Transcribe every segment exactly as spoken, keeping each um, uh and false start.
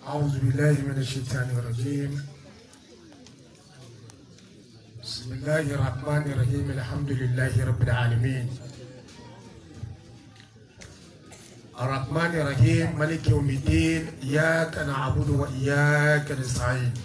أعوذ بالله من الشيطان الرجيم. بسم الله الرحمن الرحيم. الحمد لله رب العالمين الرحمن الرحيم مالك يوم الدين. إياك نعبد وإياك نستعين.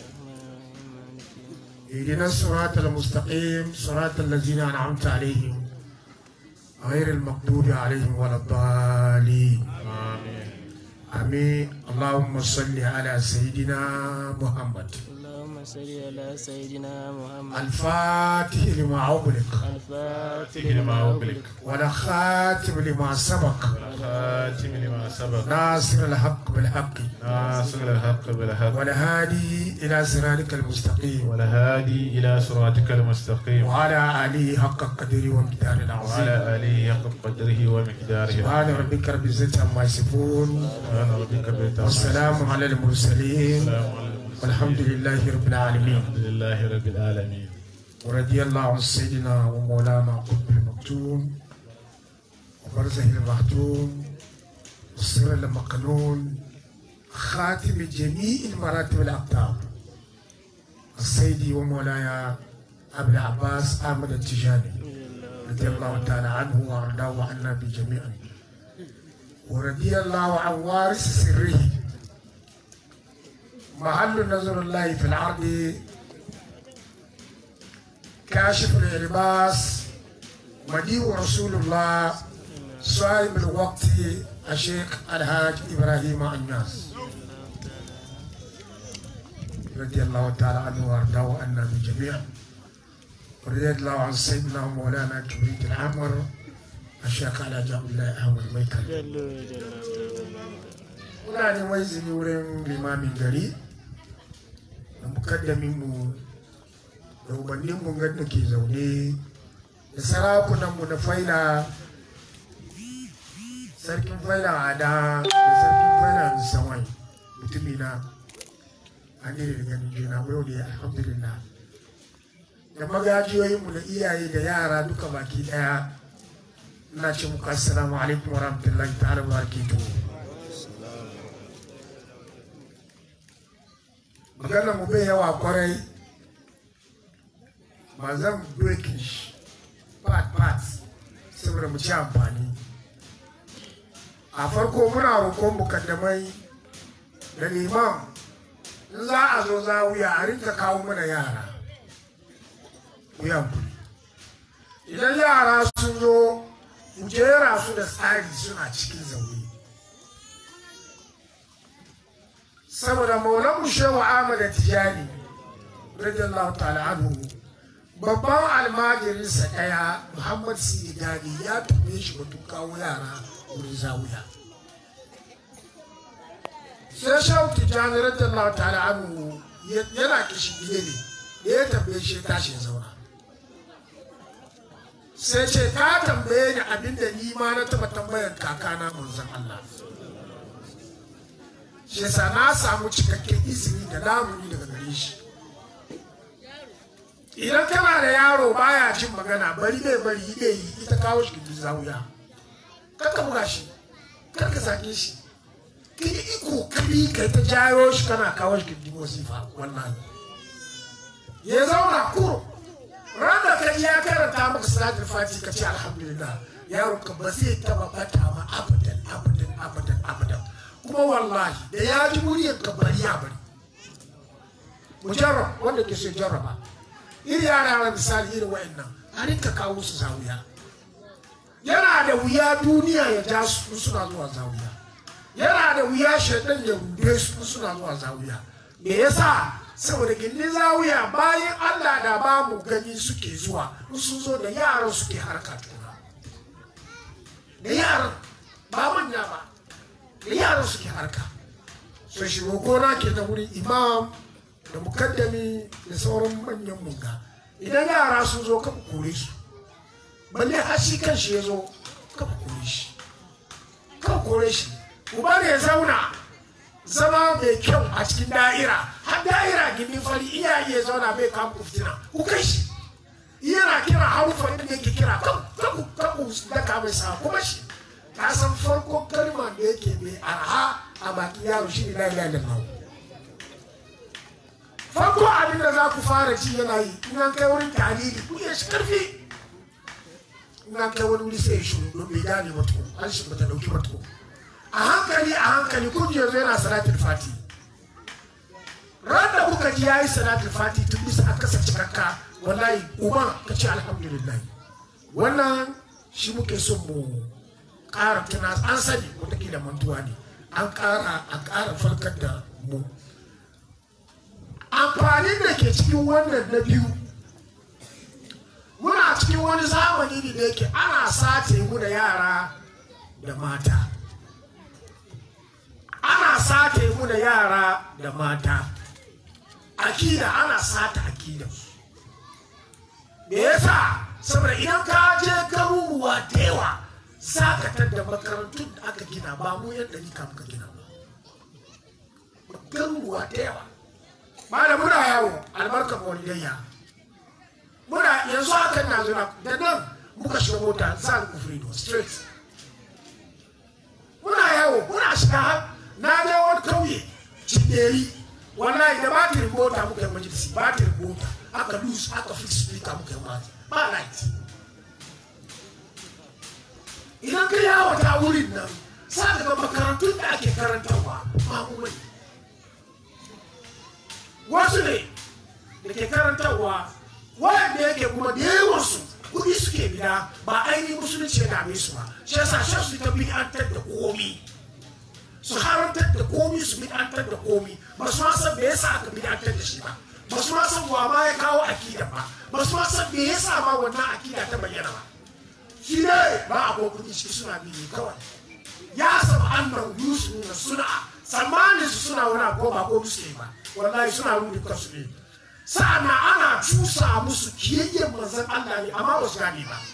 اهدنا الصراط المستقيم صراط الذين أنعمت عليهم غير المغضوب عليهم ولا الضالين. آمين آمين. اللهم صل على سيدنا محمد. اللهم صل على سيدنا محمد الفاتح لما أغلق الفاتح لما أغلق والخاتم لما سبق والخاتم لما سبق ناصر الحق بالحق ناصر الحق بالحق والهادي إلى صراطك المستقيم والهادي إلى صراطك المستقيم وعلى آله حق قدره ومقداره العظيم. وعلى آله حق قدره ومقداره سبحان ربك رب العزة عما يصفون سبحان ربك رب العزة والسلام على المرسلين والسلام على المرسلين والحمد لله رب العالمين. الحمد لله رب العالمين. ورضي الله عن سيدنا ومولانا قطب المكتوم وبرزه المختوم والسر المكنون خاتم جميع المراتب الأقطاب السيدي ومولاي أبو العباس أحمد التجاني رضي الله تعالى عنه وأرضاه وعنا بجميعا. ورضي الله عن وارث سره محل نظر الله في العرض كاشف الإلباس مديو رسول الله صاحب الوقت الشيخ الحاج إبراهيم الناس رضي الله تعالى عنه وارضاه وعنا بجميع. ورضي الله عن سيدنا مولانا كبريت العمر الشيخ الحاج عبد الله أحمد ميكل. muna neman izini wurin limamin gari da mukaddaminmu da ubanninmu da ke zaune da sarakunanmu na faila sarkin faila ada da sarkin faila sawai mutumina an yi da ganin juna yau da alhamdulillah da magajiyoyinmu da iyaye da yara duka baki daya ina ce muku assalamu alaikum wa rahmatullahi ta'ala wa barakatuhu. magana mu bai yawa kwarai ba zan breaking shi part part saboda mu ci amfani. A farko muna roƙon mukaddamai da liman in za a zo zawiya a rinka kawo mana yara ku yankuri. Idan yara sun zo mu jera su da tsari suna cikin zaune. saboda maulanmu shehu Ahmad Tijani radiyallahu ta'ala anhu babban almajirinsa ɗaya Muhammad Sigani ya tume shi batun kawo yara wurin zawiya. sai shehu Tijani radiyallahu ta'ala anhu yana kishi gide ne da ya tambaye shi tashi zauna sai ce ka tambaye ni abinda ni ma na taba tambayar kakana manzon Allah. shi yasa na samu cikakken izini da lamuni daga gare shi. idan kana da yaro baya jin magana bari bai bari ide yi ita kawo shi gidi zawiya kar ka buga shi kar ka sake shi ki iko kabi kai ta jayo shi kana kawo shi gidi wasifa wallahi ya zauna kuro randa ka ya karanta maka salatul fati ka ce alhamdulillah yaro ka ba zai taba bata ma abadan abadan abadan abadan. kuma wallahi da ya ji muryar ka bari ya bari mujarrab wanda ke so jarraba iri yara misali irin wa'annan a rinka kawo su zawiya. yana da wuya duniya ya ja su suna zuwa zawiya. yana da wuya shaidan ya rude su suna zuwa zawiya. me yasa saboda gindin zawiya bayan Allah da ba mu gani suke zuwa sun zo da yaran suke harka tuna da yaran ba manya ba da yaran suke harka. so shi gona ke da wurin imam da mukaddami da sauran manyan munga idan yara sun zo kafa kore su balle har shi kan shi ya zo kafa kore shi kafa kore shi uba ne ya zauna zama mai kyau a cikin da'ira har da'ira gindin fari iyaye ya zauna bai kama fitina ku kai shi yana kira harufan da yake kira kan kan kan da ka mai sa kuma shi ka san farko kalmar da yake mai arha a baki yaro shi ne la ilaha illallah farko abin da za ku fara ji yana yi in an kai wurin talili ku iya shi karfi in an kai wani wuri sai ya shiru don bai gane ba to an shi bata dauki ba to a hankali a hankali kun ji yanzu yana salatul fati ran da kuka ji yayi salatul fati tun bisa aka sa cikakka wallahi umma ka ce alhamdulillah wannan shi muke son mu ƙara tuna an sani wataƙila mantuwa ne an ƙara a ƙara farkar da mu amfanin da ke cikin wannan na biyu muna cikin wani zamani ne da yake ana sace mu da yara da mata ana sace mu da yara da mata akida ana sata akida me yasa saboda idan ka je garuruwa da yawa za ka tadda makarantun da aka gina ba mu yan ɗari ka muka gina ba garuruwa da yawa malam muna yawo albarkar walidayya muna yanzu haka na zuna da nan muka shiga mota za ku freedom straight muna yawo muna shiga na je wani kauye cibiyari wallahi da batirin mota muka yi majalisi batirin mota aka lose aka fix speaker muka yi mata ba light idan ka yawo ta wurin nan sa daga makarantun da ake karantarwa ba mu bane wasu ne da ke karantarwa wanda yake kuma da yawansu kudi suke bida ba ainihin musulunci ya dame su ba shi yasa shi su ta bid'antar da komi su haramtar da komi su bid'antar da komi ba su ma san me yasa aka bid'antar da shi ba ba su ma san wa ma ya kawo akida ba ba su ma san me yasa ma wannan akida ta bayyana ba shi ne ba a ko kudi shi suna bi kawai ya saba annan yusuf na suna tsammanin su suna wani ko ba ko musu ba wallahi suna rubuta kansu ne sa'an ana cusa musu kiyayyen manzon Allah ne amma ba su gane ba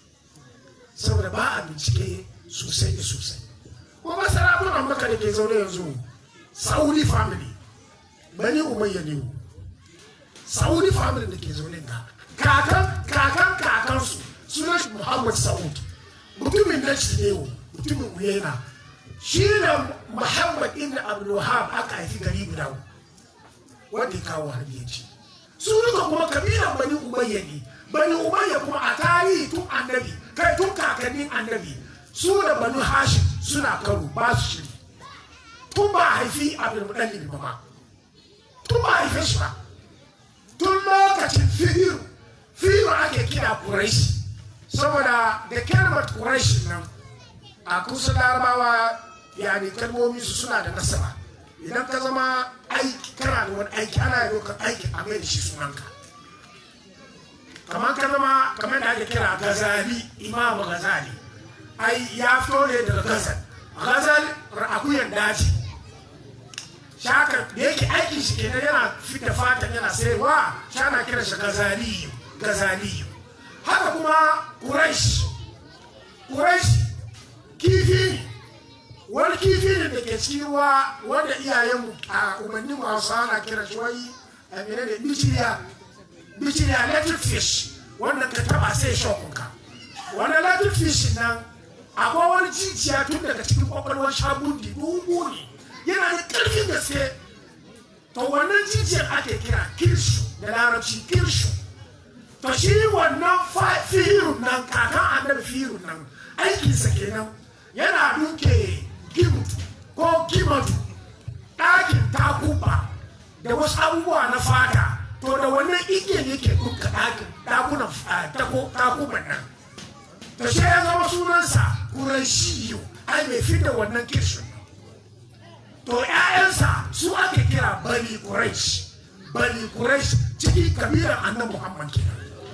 saboda ba a bincike sosai da sosai kuma sarakunan maka da ke zaune yanzu Saudi family bani umayya ne Saudi family da ke zaune ga kakan kakan kakansu sunan Muhammad Saud mutumin da shi ne mutumin Uyena shi da Muhammad ibn Abdul Wahhab aka haifi gari guda wanda ya kawo harbiyanci su duka kuma kabilan bani umayya ne bani umayya kuma a tarihi tun annabi kai tun kakannin annabi su da bani hashim suna karo ba su shiri tun ba haifi abin mudallin ba ma tun ba haife shi ba tun lokacin fihiru fihiru ake kira quraish saboda da kalmar quraish nan a kusa larabawa yani kalmomi su suna da nasaba idan ka zama aiki kana da wani aiki ana yi kan aiki a mai da shi sunanka kamar ka zama kamar da ake kira gazali imamu gazali ai ya fito ne daga gazal gazal akuyan daji shaka da yake aikin shi kenan yana fita fatan yana sayarwa shi ana kira shi gazaliyu gazaliyu haka kuma quraish quraish kifi wani kifi ne da ke cikin ruwa wanda iyayenmu a umarnin wasu ana kira shi wai a mene ne biciriya biciriya electric fish wanda ka taba sai shokunka wani electric fish nan akwai wani jijiya tun daga cikin kwakwalwar shabundi dubu ne yana da ƙarfin gaske to wannan jijiyar ake kira kirshu da larabci kirshu to shi wannan firun nan kakan annabi firun nan aikinsa kenan yana duke gimutu ko gimatu ɗakin takuba da wasu abubuwa na fata to da wannan igiyar yake duka ɗakin ɗakunan takuban nan to shi ya zama sunansa kurashiyu ai mai fi da wannan kirshin to ‘ya'yansa su ake kira bani quraish bani quraish ciki kabilar annabi muhammad kenan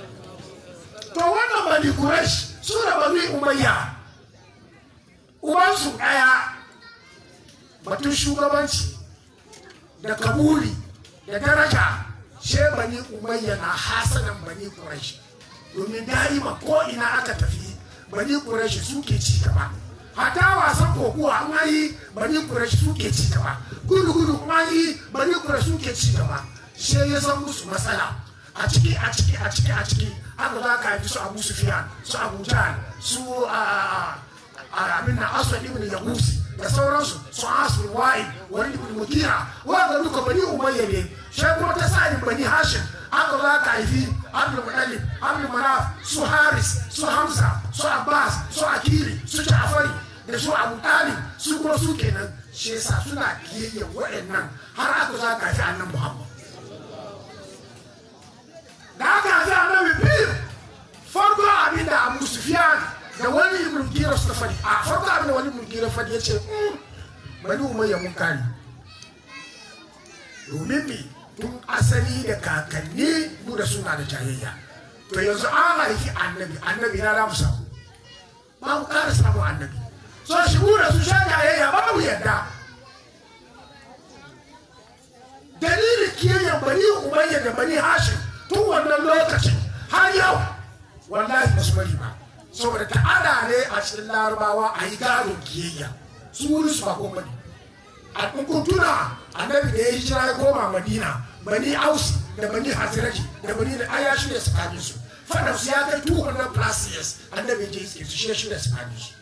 to wannan bani quraish su da bani umayya uwansu ɗaya batun shugabanci da kabuli da daraja she bani umayya na hasanan bani quraish domin da'ima ko ina aka tafi bani quraish suke ci gaba hata wasan kokuwa an yi bani quraish suke ci gaba gudu gudu an yi bani quraish suke ci gaba she ya san musu matsala a ciki a ciki a ciki a ciki aka za ka haifi su Abu Sufyan su Abu Jahl su a abin na Aswad ibn Yahusi da sauransu su asir wa'id wani ibn mukira wanda duka bani umayya ne shi kuma ta sa'in bani hashim aka za ka haifi abdul mutallib abdul manaf su haris su hamza su abbas su akili su ja'fari da su abu talib su kuma su kenan shi yasa suna kiyayyen waɗannan har aka za ka haifi annan muhammad da aka haifi annabi biyu farko abin da abu sufiyan da wani ibn gira suka fadi a farko abin da wani ibn gira fadi ya ce bani umayya mun kare domin me tun asali da kakanni mu da suna da jayayya to yanzu an haifi annabi annabi na damu samu ba mu ƙara samu annabi so shi mu da su sha jayayya ba mu yadda dalilin kiyayen bani umayya da bani hashim tun wannan lokacin har yau wallahi ba su bari ba saboda ta'ada ne a cikin larabawa a yi gadon kiyayya su wuri su ba ko bane a kun tuna annabi da ya yi hijira ya koma madina bani ausi da bani haziraji da bani da aya shi ne tsakanin su fadar su ya kai two hundred plus years annabi ya je iske su shi shi ne tsakanin su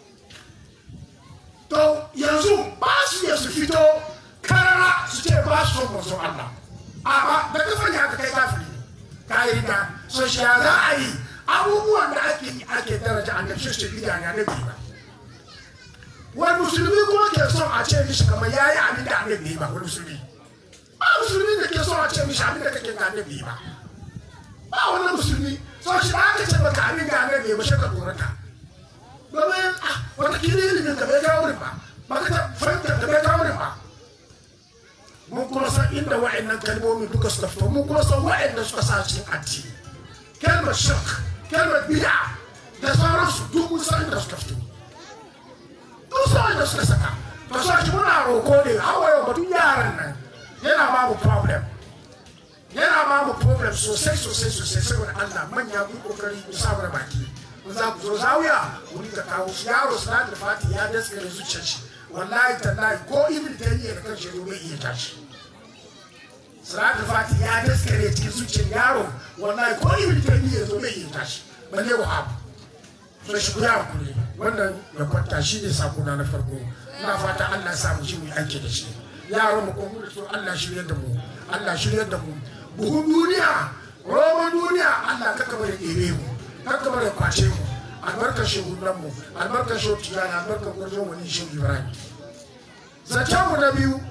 to yanzu ba su ya su fito karara su ce ba su son manzon Allah a ba da kafin haka kai kafiri ne ka yi rida so shi ya za a yi abubuwan da ake yi ake daraja annabi shi shi bida ne annabi ba wani musulmi kuma ke son a ce mishi kamar ya yi abin da annabi ba wani musulmi ba musulmi da ke son a ce mishi abin da kake ga annabi ba ba wani musulmi so shi da aka ce baka abin da annabi ba shi ka dorata domin ah wata kiri ilimin da bai kawo ba ba ka ta fahimtar da bai kawo ba mun kuma san inda wa'annan kalmomi duka suka fito mun kuma san wa'annan suka sa cikin addini kalmar shirk kalmar bid'a da sauransu duk mun san inda suka fito duk san inda suka saka to so shi muna roko ne hawaye batun yaran nan yana ba mu problem yana ba mu problem sosai sosai sosai saboda Allah manya ku kokari ku sa mana baki mun za ku zo zawiya wani ka kawo shi yaro salatul fati ya daskare zuciyar shi wallahi tallahi ko ibn tayyiya da kanshi bai iya tashi salatul fati ya daskare cikin zuciyar yaro wallahi ko ibn tayyiya zo bai iya tashi balle wahab so shi guda ku ne wannan ya kwanta shi ne sakuna na farko ina fata Allah ya samu shi mu aiki da shi yaran mu ko mu da su Allah shiryar da mu Allah shiryar da mu buhun duniya roman duniya Allah ka kamar ɗebe mu ka kamar ya kwace mu albarkar shehunan mu albarkar shehu tijani albarkar gwarzon wani shehu ibrahim zancen mu na biyu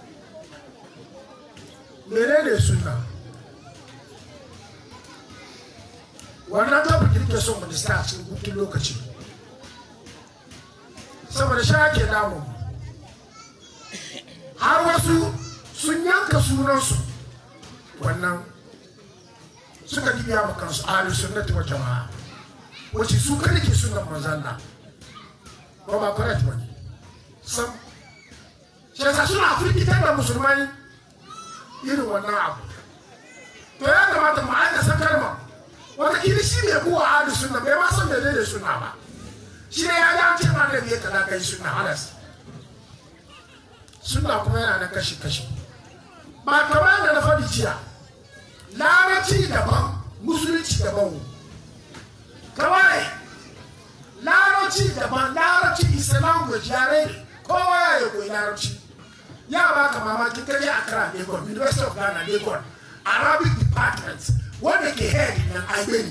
menene sunna wannan tafi kirke son mu dista a cikin hutun lokaci saboda sha ke damu har wasu sun yanka sunansu wannan suka dibiya ma kansu ahli sunnati wa jama'a wace su kada ke sunan manzanna ba ba correct ba ne sam shi yasa suna firgitar da musulmai irin wannan abu to ya kamata mu aika san kalma wata kiri shi ne kuwa ahli sunna bai ma san menene sunna ba shi ne ya ga ce ma da bai kaza kai sunna halas sunna kuma yana da kashi kashi ba kamar da na faɗi jiya larabci daban musulunci daban kawai larabci daban larabci is a language yare ne kowa ya yi koyi larabci ya ba ka mamaki kaje a kara Lagos University of Ghana Lagos Arabic department wanda ke head nan aibeni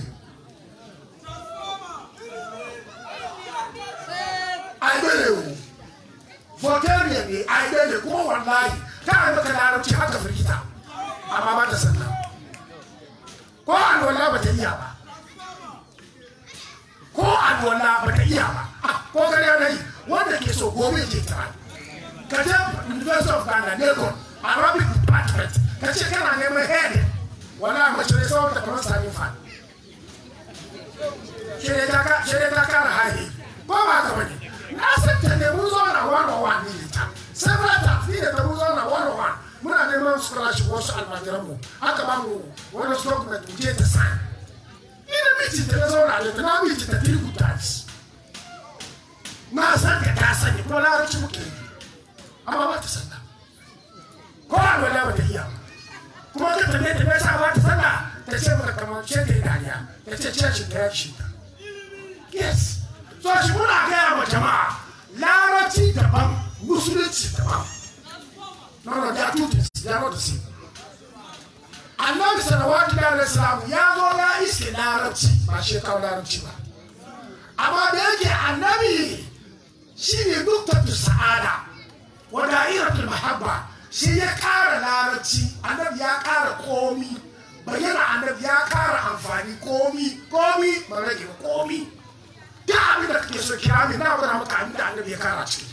aibeni o Voltaire ne aibeni kuma wallahi ta maka larabci haka firgita amma ba ta sanna ko alwala ba ta iya ba ko alwala ba ta iya ba ko gari yana yi wanda ke so gobe ke ta ka je University of Ghana Lagos Arabic department ka ce kana neman head wala mace ne sauran ta kamar sami fa shi ne ta kara haihe ko ba ka bane na san ta ne mun zo na one on one ne ta several times ni da ta mun zo na one on one muna neman scholarship wasu almajiranmu aka ba mu wani document mu je ta sign ina miji ta na zauna da na miji ta three good times na san ka ta sani ko larabci muke yi amma ba ta sanna ko alwala ba ta iya kuma ta tabe ta bai sa ba ta sanna ta ce maka kamar ce ta yi dariya ta ce ce shi ta ya shi ta yes so shi muna gaya wa jama'a larabci larabci daban musulunci daban. No, no, they are two things. They are not the same. Annabi sallallahu alaihi wasallam ya zo ya iske larabci ba shi kawo larabci ba. Amma da yake annabi shine nuktatu sa'ada wa da'iratul mahabba, shi ya kara larabci, annabi ya kara komi, bayyana annabi ya kara amfani komi komi ba rage komi. Da abin da kake so kira min na gwada maka abin da annabi ya kara ciki.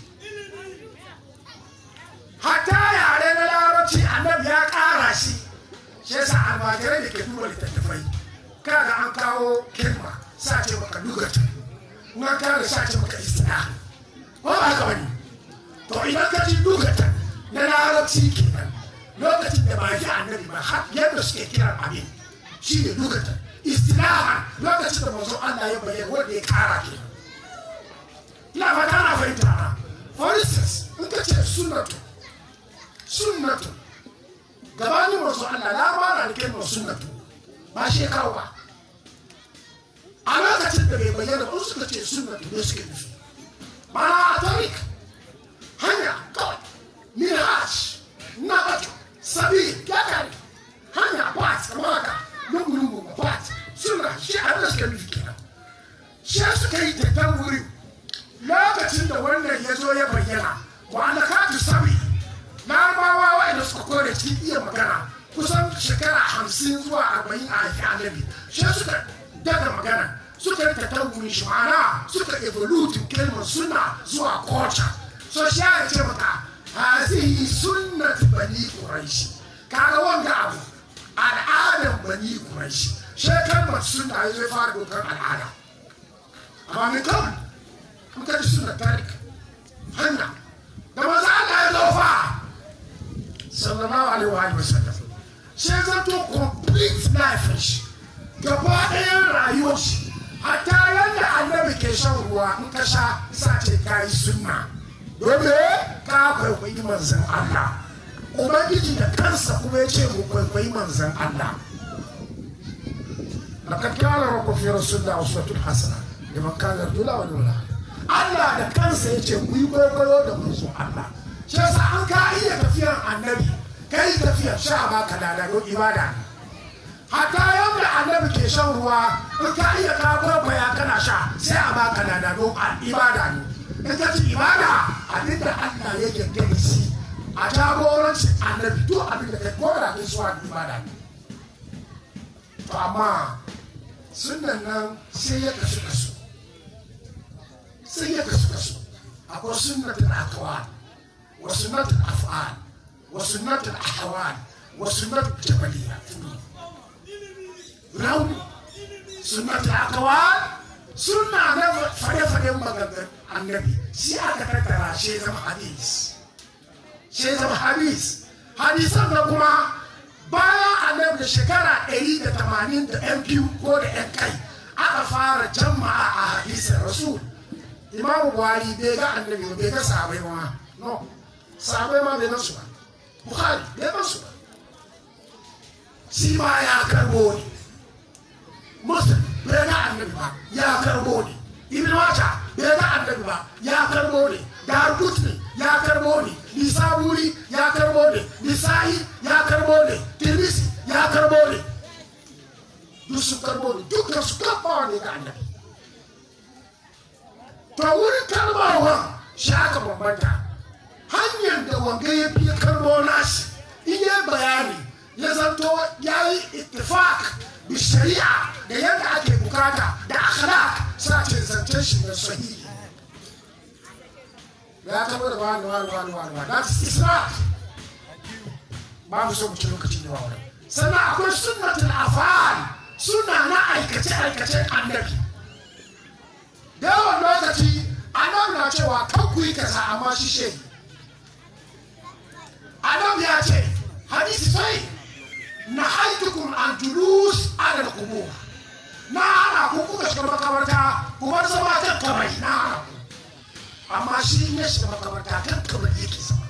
Hatta yare na larabci annabi ya kara shi. Shi yasa almajirai da ke duba littattafai kaga an kawo kirma sa ce maka lugata, na kare sa ce maka istina, ko ba haka bane? To idan ka ji lugata na larabci kenan lokacin da ba ji annabi ba har yadda suke kiran abin shi ne lugata. Istinaha lokacin da manzo Allah ya bayyana wanda ya kara kenan. Ina fata na fahimta na. For instance, in ka ce sunnatu sunnatu gabanin wasu Allah labara da kalmar sunnatu ba shi kawo ba. A lokacin da bai bayyana ba suka ce sunnatu ne suke nufi. Mana a tarik hanya kawai minhaj nabatu sabi yakari hanya bat kamar haka lungu-lungu bat sunna shi a da suke nufi kenan. Shi suka yi tattan wuri lokacin da wannan ya zo ya bayyana wa alakatu sabi larabawa wa'anda suka kore cikin iya magana kusan shekara hamsin zuwa arba'in a haifi annabi, shi suka daga magana suka yi tattaunin shi ma'ana suka evolutin kalmar suna zuwa culture. So shi ya ce maka hazihi sunnat bani quraishi, kaga wanga abu al'adan bani quraishi, shi kalmar sunna ya zo fara dokar al'ada. Amma min kawai mun kaji sunna tarik hanya da maza Allah ya zo fa sallallahu alaihi wa sallam, shi zato complete life shi gaba ɗayan rayuwar shi, hatta yadda annabi ke shan ruwa in ka sha sace ka yi sunna domin ka kwaikwayi manzan Allah. Ubangiji da kansa kuma ya ce mu kwaikwayi manzan Allah. Laqad kana lakum fi rasulillahi uswatun hasana liman kana yarju Allaha wal yawmal akhir. Allah da kansa ya ce ku yi kwaikwayo da manzon Allah. Shi yasa an ka iya tafiyan annabi kai tafiyar sha ba ka da don ibada ne. Hatta yadda annabi ke shan ruwa in ka iya ka kwaikwaya kana sha sai a baka lada don ibada ne. In ka ci ibada abinda Allah ya yarda da shi a jagorancin annabi duk abinda kai kora kai zuwa ibada ne. To amma sunan nan sai ya kasu kasu sai ya kasu kasu akwai sunnatul aqwal wa sunnatul af'al wa sunnatul ahwal wa sunnatul jabaliyya. Rauni sunnatul aqwal sunna na fade-faden maganganun annabi shi aka tattara shi zama hadis, shi zama hadis. Hadisan da kuma bayan annabi da shekara ɗari da tamanin da yan biyu ko da yan kai aka fara jama'a a hadisin rasul. Imamu Buhari bai ga annabi ba, bai ga sahabai ma, no, sahabai ma bai nasu ba, Buhari bai nasu ba, shi ma ya karbo ne. Muslim bai ga annabi ba, ya karbo ne. Ibn Majah bai ga annabi ba, ya karbo ne. Darqutni ya karbo ne. Nisaburi ya karbo ne. Nisa'i ya karbo ne. Tirmidhi ya karbo ne. Duk su karbo ne, dukkan su karbawa ne ga annabi. To wurin karbawa shi aka bambanta. Hanyar da wanga ya fi karbo nashi in yi bayani ya zanto ya yi ittifaq bi shari'a da yadda ake bukata da akhlaq sace zancen shi da sahihi. Ya tabo da wani wani wani wani wani that is israf. Ba mu so mu ci lokaci da wani. Sannan akwai sunnatul afal, sunna na aikace aikace annabi. Da yawan lokaci annabi na cewa kan ku yi kaza amma shi shehi. Annabi ya ce hadisi sai nahaitukum an julus ala al-qubur, na ana ku kuka shiga makabarta ku bar zama kan kabari na ana ku, amma shi ne shiga makabarta kan kabari yake zama.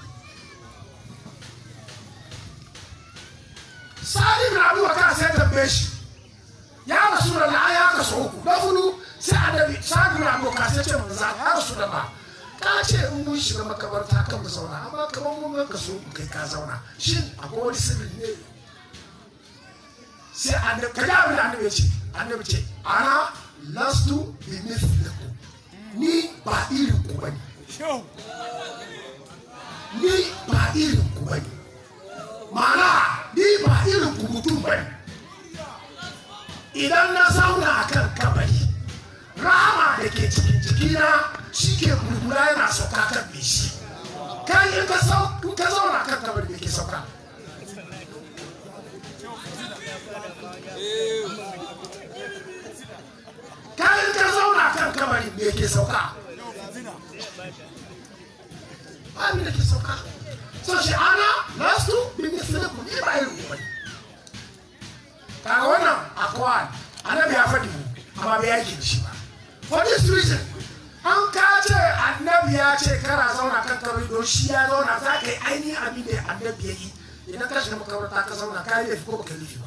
Sa'id ibn Abi Waqqas sai tambaye shi ya Rasulullah ya kaso uku da hudu sai annabi Sa'id ibn Abi Waqqas ya ce manzo ya Rasulullah ka ce in mun shiga makabarta kan mu zauna amma kamar mun ka so kai ka zauna shin akwai wani sirri ne sai annabi kaga abin da annabi ya ce annabi ce ana lastu bi mithlikum ni ba irin ku bane ni ba irin ku bane ma'ana ni ba irin ku mutum bane idan na zauna akan kabari rama da ke cikin jikina shi ke gurgura yana sauka kan me shi kai in ka zauna kan kabari me ke sauka kai in ka zauna kan kabari me ke sauka abin da ke sauka so shi ana lastu bin mislikum ni ba irin ku bane kaga wannan akwai annabi ya faɗi amma bai yaki da shi ba for this reason an ka ce annabi ya ce kana zauna kan kabari don shi ya zauna za ka yi ainihin abin da annabi ya yi idan ka shiga makabarta ka zauna ka yi laifi ko baka laifi ba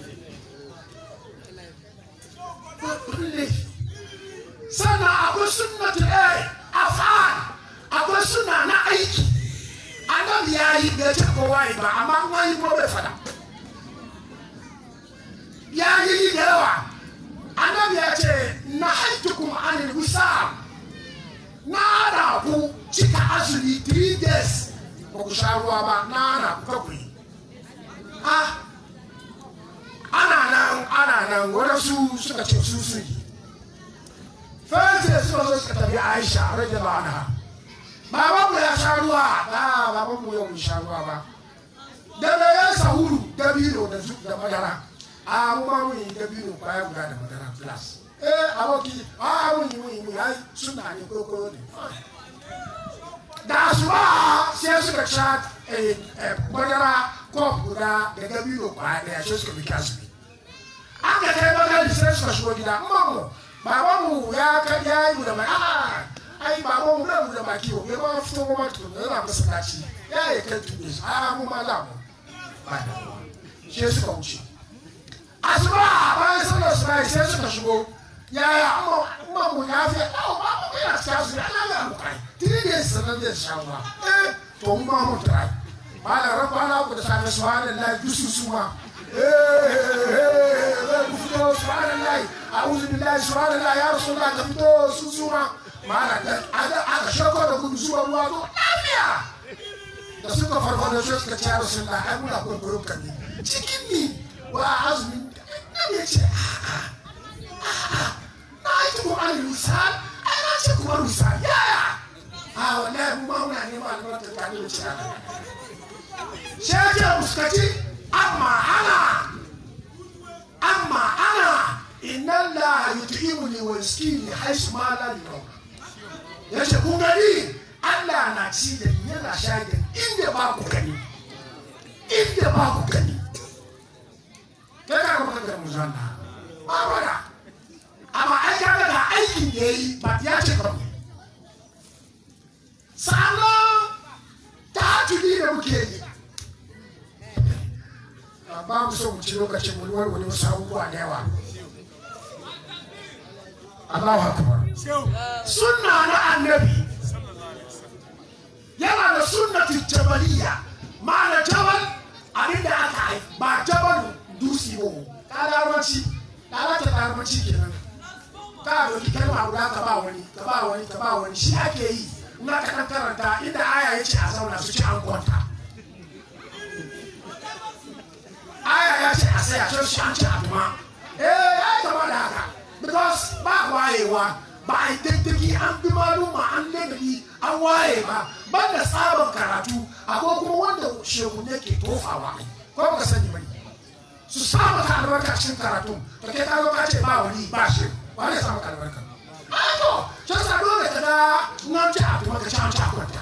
sannan akwai sunnatu a af'al akwai suna na aiki annabi ya yi bai ce kowa yi ba amma kuma yi ko bai fada ya yi da yawa annabi ya ce na haitukum anil wisal na da ku cika azumi three days ba ku sha ruwa ba na na ku kakwai ah ana nan ana nan wadansu suka ce su su yi fahimta suka zo suka tafi Aisha radiyallahu anha babanmu ya sha ruwa ah babanmu yau mun sha ruwa ba da da ya sahuru dabino da da madara ah mu ma mun yi dabino kwaya guda da madara plus eh aboki ah mun yi mun yi mun yi suna ne koko ne da asuba sai suka sha eh madara ko guda da dabino kwaya da sai suka bi kasu aka kai magana sai suka shigo gida mamu babanmu ya ka ya yi da mai ah ai babanmu na mu da baki o ya ba fito ma to yana masallaci ya yi kai tuɗe su ah mu ma za mu ba da sai suka wuce asuba bayan sallar su bai sai suka shigo yaya amma mu ya fi oh ba mu ya tsaya su ana ya mu kai tiri da sanan da shawa eh to mu ma mu trai mala rabbana ku da sanin subhanallahi dusu suma subhanallah a'udhu billahi subhanallah ya rasulullah ka fito su suma mala ada aka shako da gudu zuwa ruwa to lafiya da suka farfado sai suka ce rasulullah ai muna kurkurun kan ne cikin ni wa azumi ne ce na yi ku an misal ai na ce kuma misal yaya a wallahi mu ma muna neman albarkar ta ne ce sai ya muskaci amma ana amma ana inna Allah yut'imuni wa yaskini haisu ma la yuraw yace kun gani Allah na ci da ni yana sha da inda ba ku gani inda ba ku gani kai ka kuma da muzanna ba wala amma ai ka ga aikin da yayi ba ya ce ba sannan ta tudi da muke yi ba mu so mu ci lokacin mu wani wasu abubuwa da yawa Allahu akbar sunna na annabi yana da sunnatu jabaliya ma'ana jabal abinda aka yi ba jabal dusi ba ka darmaci ka ta darmaci kenan ka doki kalma guda ka ba wani ka ba wani ka ba wani shi ake yi in aka kan karanta inda aya yace a zauna su ci an kwanta aya ya ce a saya sai shi an ci aduma eh ya kama da haka because ba wayewa ba a daddaki an bi maluma an lagari an waye ba ban da sabon karatu akwai kuma wanda shehu ne ke tofawa ko baka sani bane su samu ka albarka cikin karatu to kai ka zo ka ce ba wani ba shi ba ne samu ka albarka a to sai sa dole ka da nan ci aduma ka ci an ci akwanta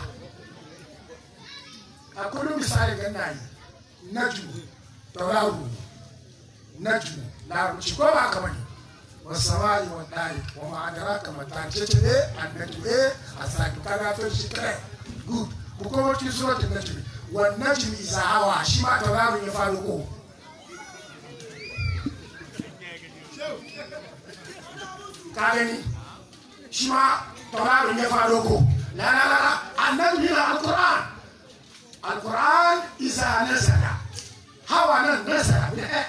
a kullum misali ganna yi najmu tauraro najmu larabci ko ba haka bane wasamai wa dari wa ma adraka ma ta ce ce ne annajmu eh asaki kaga to shi kai good ku kuma cikin suratul najm wa najm iza hawa shi ma tauraro ya faru ko ka gani shi ma tauraro ya faru ko لا لا لا النبي هنا القرآن القرآن إذا نزل هوا نزل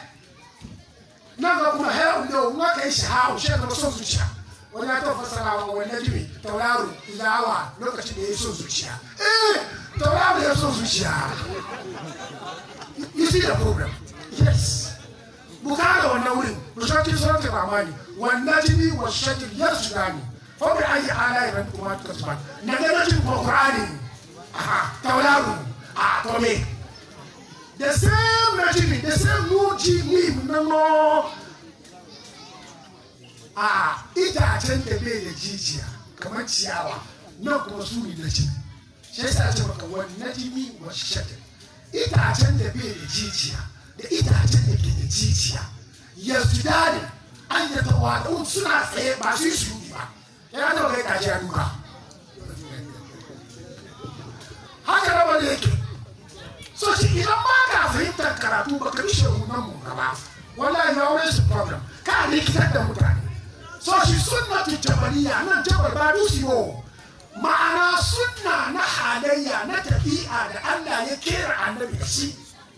نقول ما هي لو ما كيش هاو شيء نرسل زوجها ولا تفسر ولا جمي تولارو إذا هوا لو كتير يسوع زوجها إيه تولارو يسوع زوجها you see the problem yes بكرة والنورين مشاكل صارت الرحمن والنجم والشجر يسجدان فبأي آلاء ربكما تكذبان نجم بالقرآن aha tawlaru ah tome the same najimi the same mujimi nano ah ita can da bai da jijiya kamar ciyawa nan kuma su ne najimi shi yasa ce maka wani najimi wa shajar ita can da bai da jijiya da ita can da ke da jijiya yanzu dare an yi tawadu suna tsaye ba su yi su yi ba ya ta kai kaji a duka haka da wani yake so shi idan ba ka fahimtar karatu ba ka rishe nan mu gaba wallahi ya wani su problem ka likitar da mutane so shi sunna tu jabaliya nan jabal ba dusi yo ma'ana sunna na halayya na tabi'a da Allah ya kera annabi da shi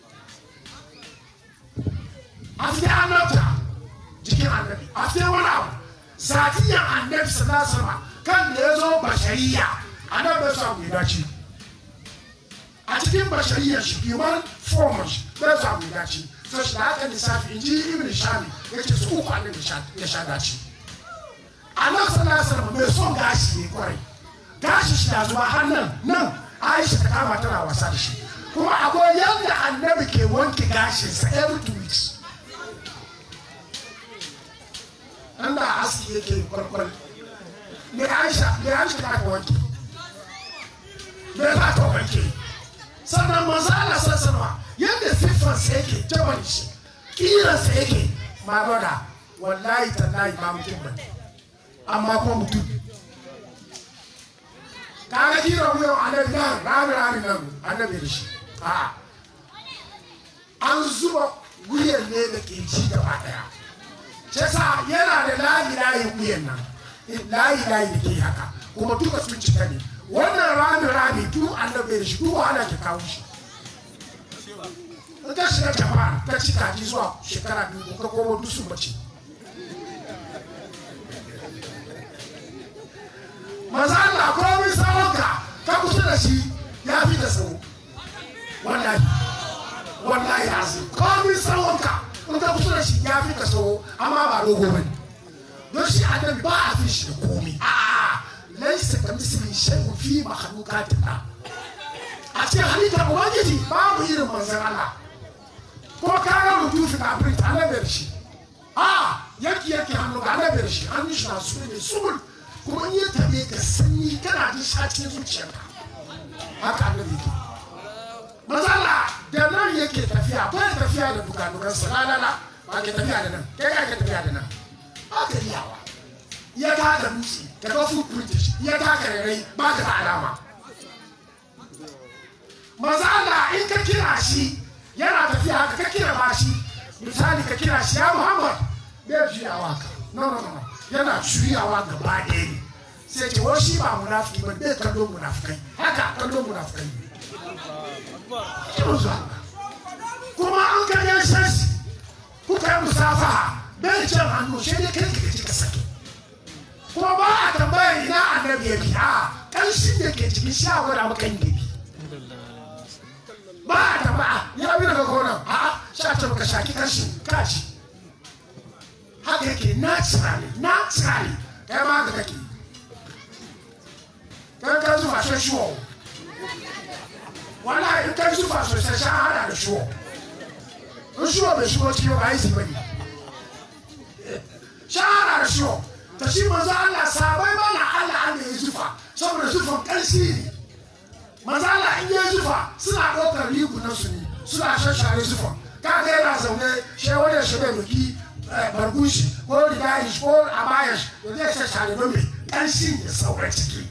a fi annabta jikin annabi a fi wani abu zatiyan annabi sallallahu alaihi wasallam kan da ya zo bashariya annabi ya samu ya dace a cikin bashariyar shi human form shi bai samu ya dace so shi da haka lissafi in ji ibn shami ya ce su uku annabi ya sha dace annabi sallallahu alaihi wasallam mai son gashi ne kwarai gashi shi da zuba har nan nan aisha ta kama tana wasa da shi kuma akwai yadda annabi ke wanke gashinsa every two weeks an da aski yake kwalkwal me aisha me aisha ta ka wanke me za ta wanke sannan manzo Allah sallallahu yadda siffarsa yake jaban shi kiransa yake ma brother wallahi tallahi ba mutum bane amma kuma mutum kaga kiran wuyan annabi nan rami rami nan annabi da shi a an zuba wuyan ne da ke ci gaba daya shi yasa yana da layi layi wuyan nan layi layi da ke haka kuma duka sun cika ne wannan rami rami duk annabi da shi duk wahala ke kawo shi in ka shiga jama'a ka ci kaji zuwa shekara biyu ka komo duk sun bace maza Allah komai tsawonka ka kusa da shi ya fi da tsawo wallahi wallahi azim komai tsawonka in ka kusa da shi ya fi da tsawo amma ba dogo bane don shi annabi ba a fi shi da komai a'a laisa ka misali shay'un fi makhluqatillah a cikin halittar ubangiji babu irin manzon Allah ko ka ga rubutu na print annabi da shi a yaki yaki hannu ga annabi da shi hannun shi na su ne subul kuma in ya tabe ka sanyi kana jin shacin zuciyarka haka annabi ke mazala da nan yake tafiya ba ya tafiya da dukanukan sa la la la ba ke tafiya da nan kai ka ke tafiya da nan ba ka riyawa ya ta da musi ka ga footprint ya ta ka rai ba ka da alama mazala in ka kira shi yana tafiya haka ka kira ba shi misali ka kira shi ya Muhammad bai juyawa ka no no no yana juyawa gaba ɗaya ne sai ce wani shi ba munafiki ba bai kallon munafikai haka kallon munafikai kuma an ka yan shansi kuka yi musafaha bai can hannu shi ne kai ka ji ka sake kuma ba a tambaya ina annabi ya bi a ƙanshin da ke cikin sha gwada maka yin gabi ba a tambaya ya bi daga gonan a'a sha ce maka shaki ƙanshin kaci haka yake naturally naturally kai ma ga kake kan ka zuwa sai shuwa wallahi in ka zuwa sosai sha hada da shuwa in shuwa bai shuwa cikin ba yi bane sha hada da shuwa ta shi manzo Allah sabai ba na Allah Allah ya zufa saboda zufan kansi ne manzo Allah in ya zufa suna ɗaukar rigunan su ne suna shashare zufan kaga yana zaune shi wanda shi bai doki bargushi ko rigayi ko abayash da zai sa share don mai ƙanshin ya saura ciki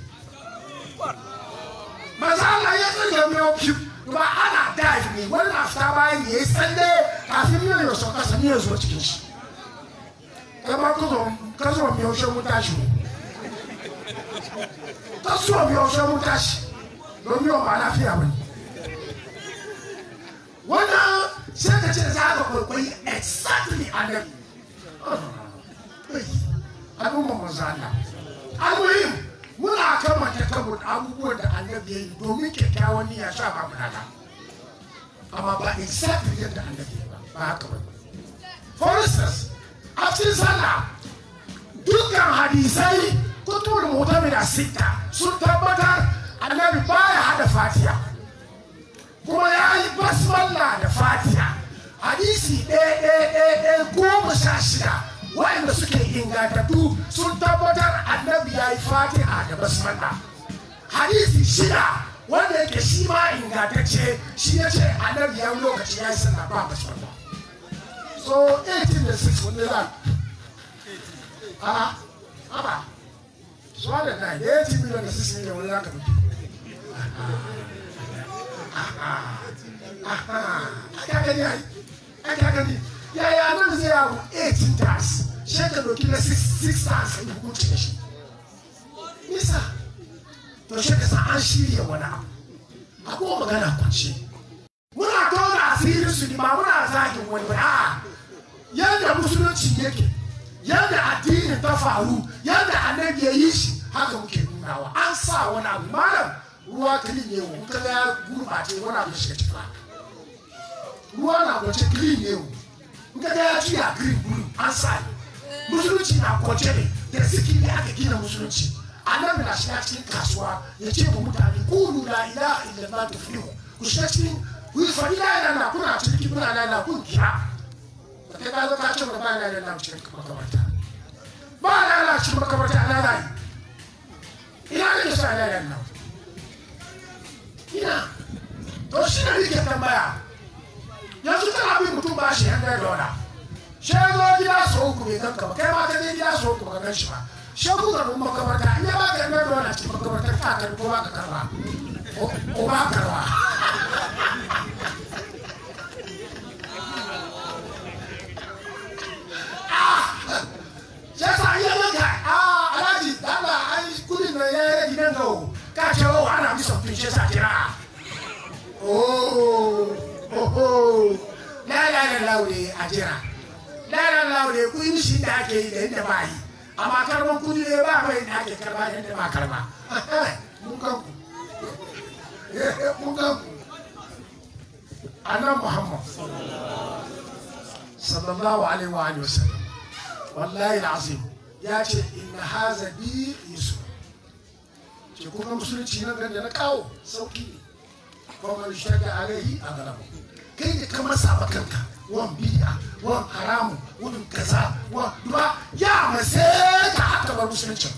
maza Allah ya tsaye mai ofi ba ana dive ne wani afta bayan ya yi tsalle kafin miyar yau sauka sami ya zuwa cikin shi kama ka zo mai yaushe mu tashi ta so biyo sai mun tashi don biyo ba lafiya bane wannan sai ka ce za ka kwaikwayi exactly annabi al'umma manzo Allah almuhim muna kamanta kabo abubuwan da annabi ya yi domin kyakkyawan niyya sha ba muna da amma ba exactly yadda annabi ya ba ba haka ba for instance a cikin sallah dukkan hadisai kutubul mu'tamida sita sun tabbatar annabi baya hada fatiha kuma ya yi basmalla da fatiha hadisi ɗaya ɗaya ɗaya ɗaya goma sha shida wa'anda suke ingantattu sun tabbatar annabi ya yi fatiha da basmalla hadisi shida wanda yake shi ma ingantacce shi ya ce annabi ya yi lokaci ya yi sallah ba basmalla so eighteen da six wani ran a a so da nine eighteen million da six million wani ran ka duki aka gani ai aka gani yaya nan zai yawo eighteen times shi ka doki na six times sai hukunci da shi nisa to shi ka san an shirya wani abu akwai magana kwanci muna tona asirin su ne ba muna zagin wani ba a yadda musulunci yake yadda addinin ta faru yadda annabi ya yi shi haka muke nunawa an sa wani abu malam ruwa clean ne wo ka ga gurbace wani abu shi cikin ruwa na kwace clean ne wo ka ga ya tuya green blue an sa musulunci na kwace ne da sikiri aka gina musulunci annabi na shiga cikin kasuwa ya ce ba mutane kulu la ilaha illallah tuflihu ku shiga cikin ku yi fadi la ilaha kuna cikin kuna la ilaha kun kira ka ga ka ce ba la ilaha cikin makabarta ba la ilaha cikin makabarta ana rai ina ne sa la ilaha ina to shi ne yake tambaya yanzu kana bin mutum ba shi hundred dollar shi zo gida so uku bai ganka ba kai ma ka je gida so uku ba ka gan shi ba shi ku ga mun makabarta in ya ba ka hundred dollar cikin makabarta ka ka ko ba ka karba ko ba karba ah sai sa iya maka ah alaji dala ai kudin da ya yi gidan gawo ka ce wa ana bisa fice sa kira oh oh la la la laure a jira la la laure ku yi shi da ake yi da inda ba yi amma karban kudi ne ba mai da ake karba da inda ba karba mun kan ku mun kan ku annabi Muhammad sallallahu alaihi wa alihi wasallam wallahi alazim ya ce inna hadha bi yusuf ce kuma musulunci nan da na kawo sauki ne kuma shaga alaihi a galabu kai ne ka masa bakanka wan bid'a wan haramu wan kaza wan duba ya mase ka haka bar musulunci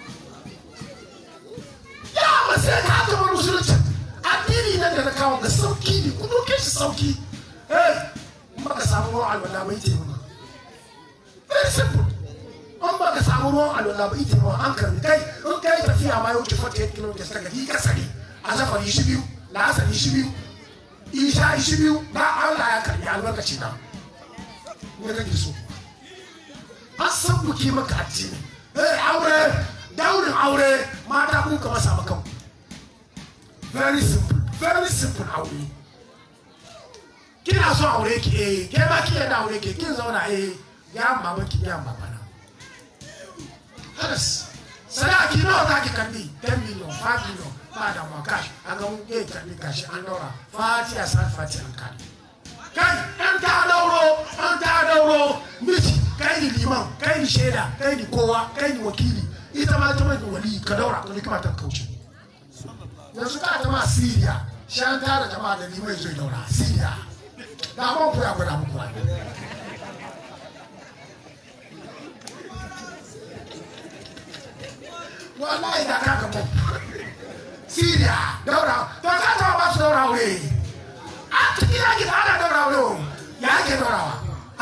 ya mase ka haka bar musulunci addini nan da na kawo ga sauki ne ku doke shi sauki eh maka samu ruwan alwala bai taimaka very simple an ba ka samu ruwan alwala ba ita ruwan an karbi kai in kai tafiya ma ya wuce forty-eight kilometers daga ni kasari a zafari shi biyu na asali shi biyu isha shi biyu na Allah ya karbi albarkaci na ne kake so an san buki maka addini eh aure daurin aure mata kun ka masa makan very simple very simple aure kina so aure ki eh ke ba ki da aure ki kin zauna eh ya mama ki ya mama na halas sadaki nawa kake karbi ten million five million ba da ma cash an ga mun ke karbi cash an daura fatiha san fatiha an kare kai an ta dauro an ta dauro miji kai ni liman kai ni sheda kai ni kowa kai ni wakili ita ma ta mai wali ka daura ko kuma ta kauce yanzu ka ta ma Syria shan tara jama'a da liman zai daura Syria da mun koya ko da mun koya wallahi da kaka mu Syria daura to ka ta ba su daura wuri a cikin yaki da ana daura wuri ya ke daurawa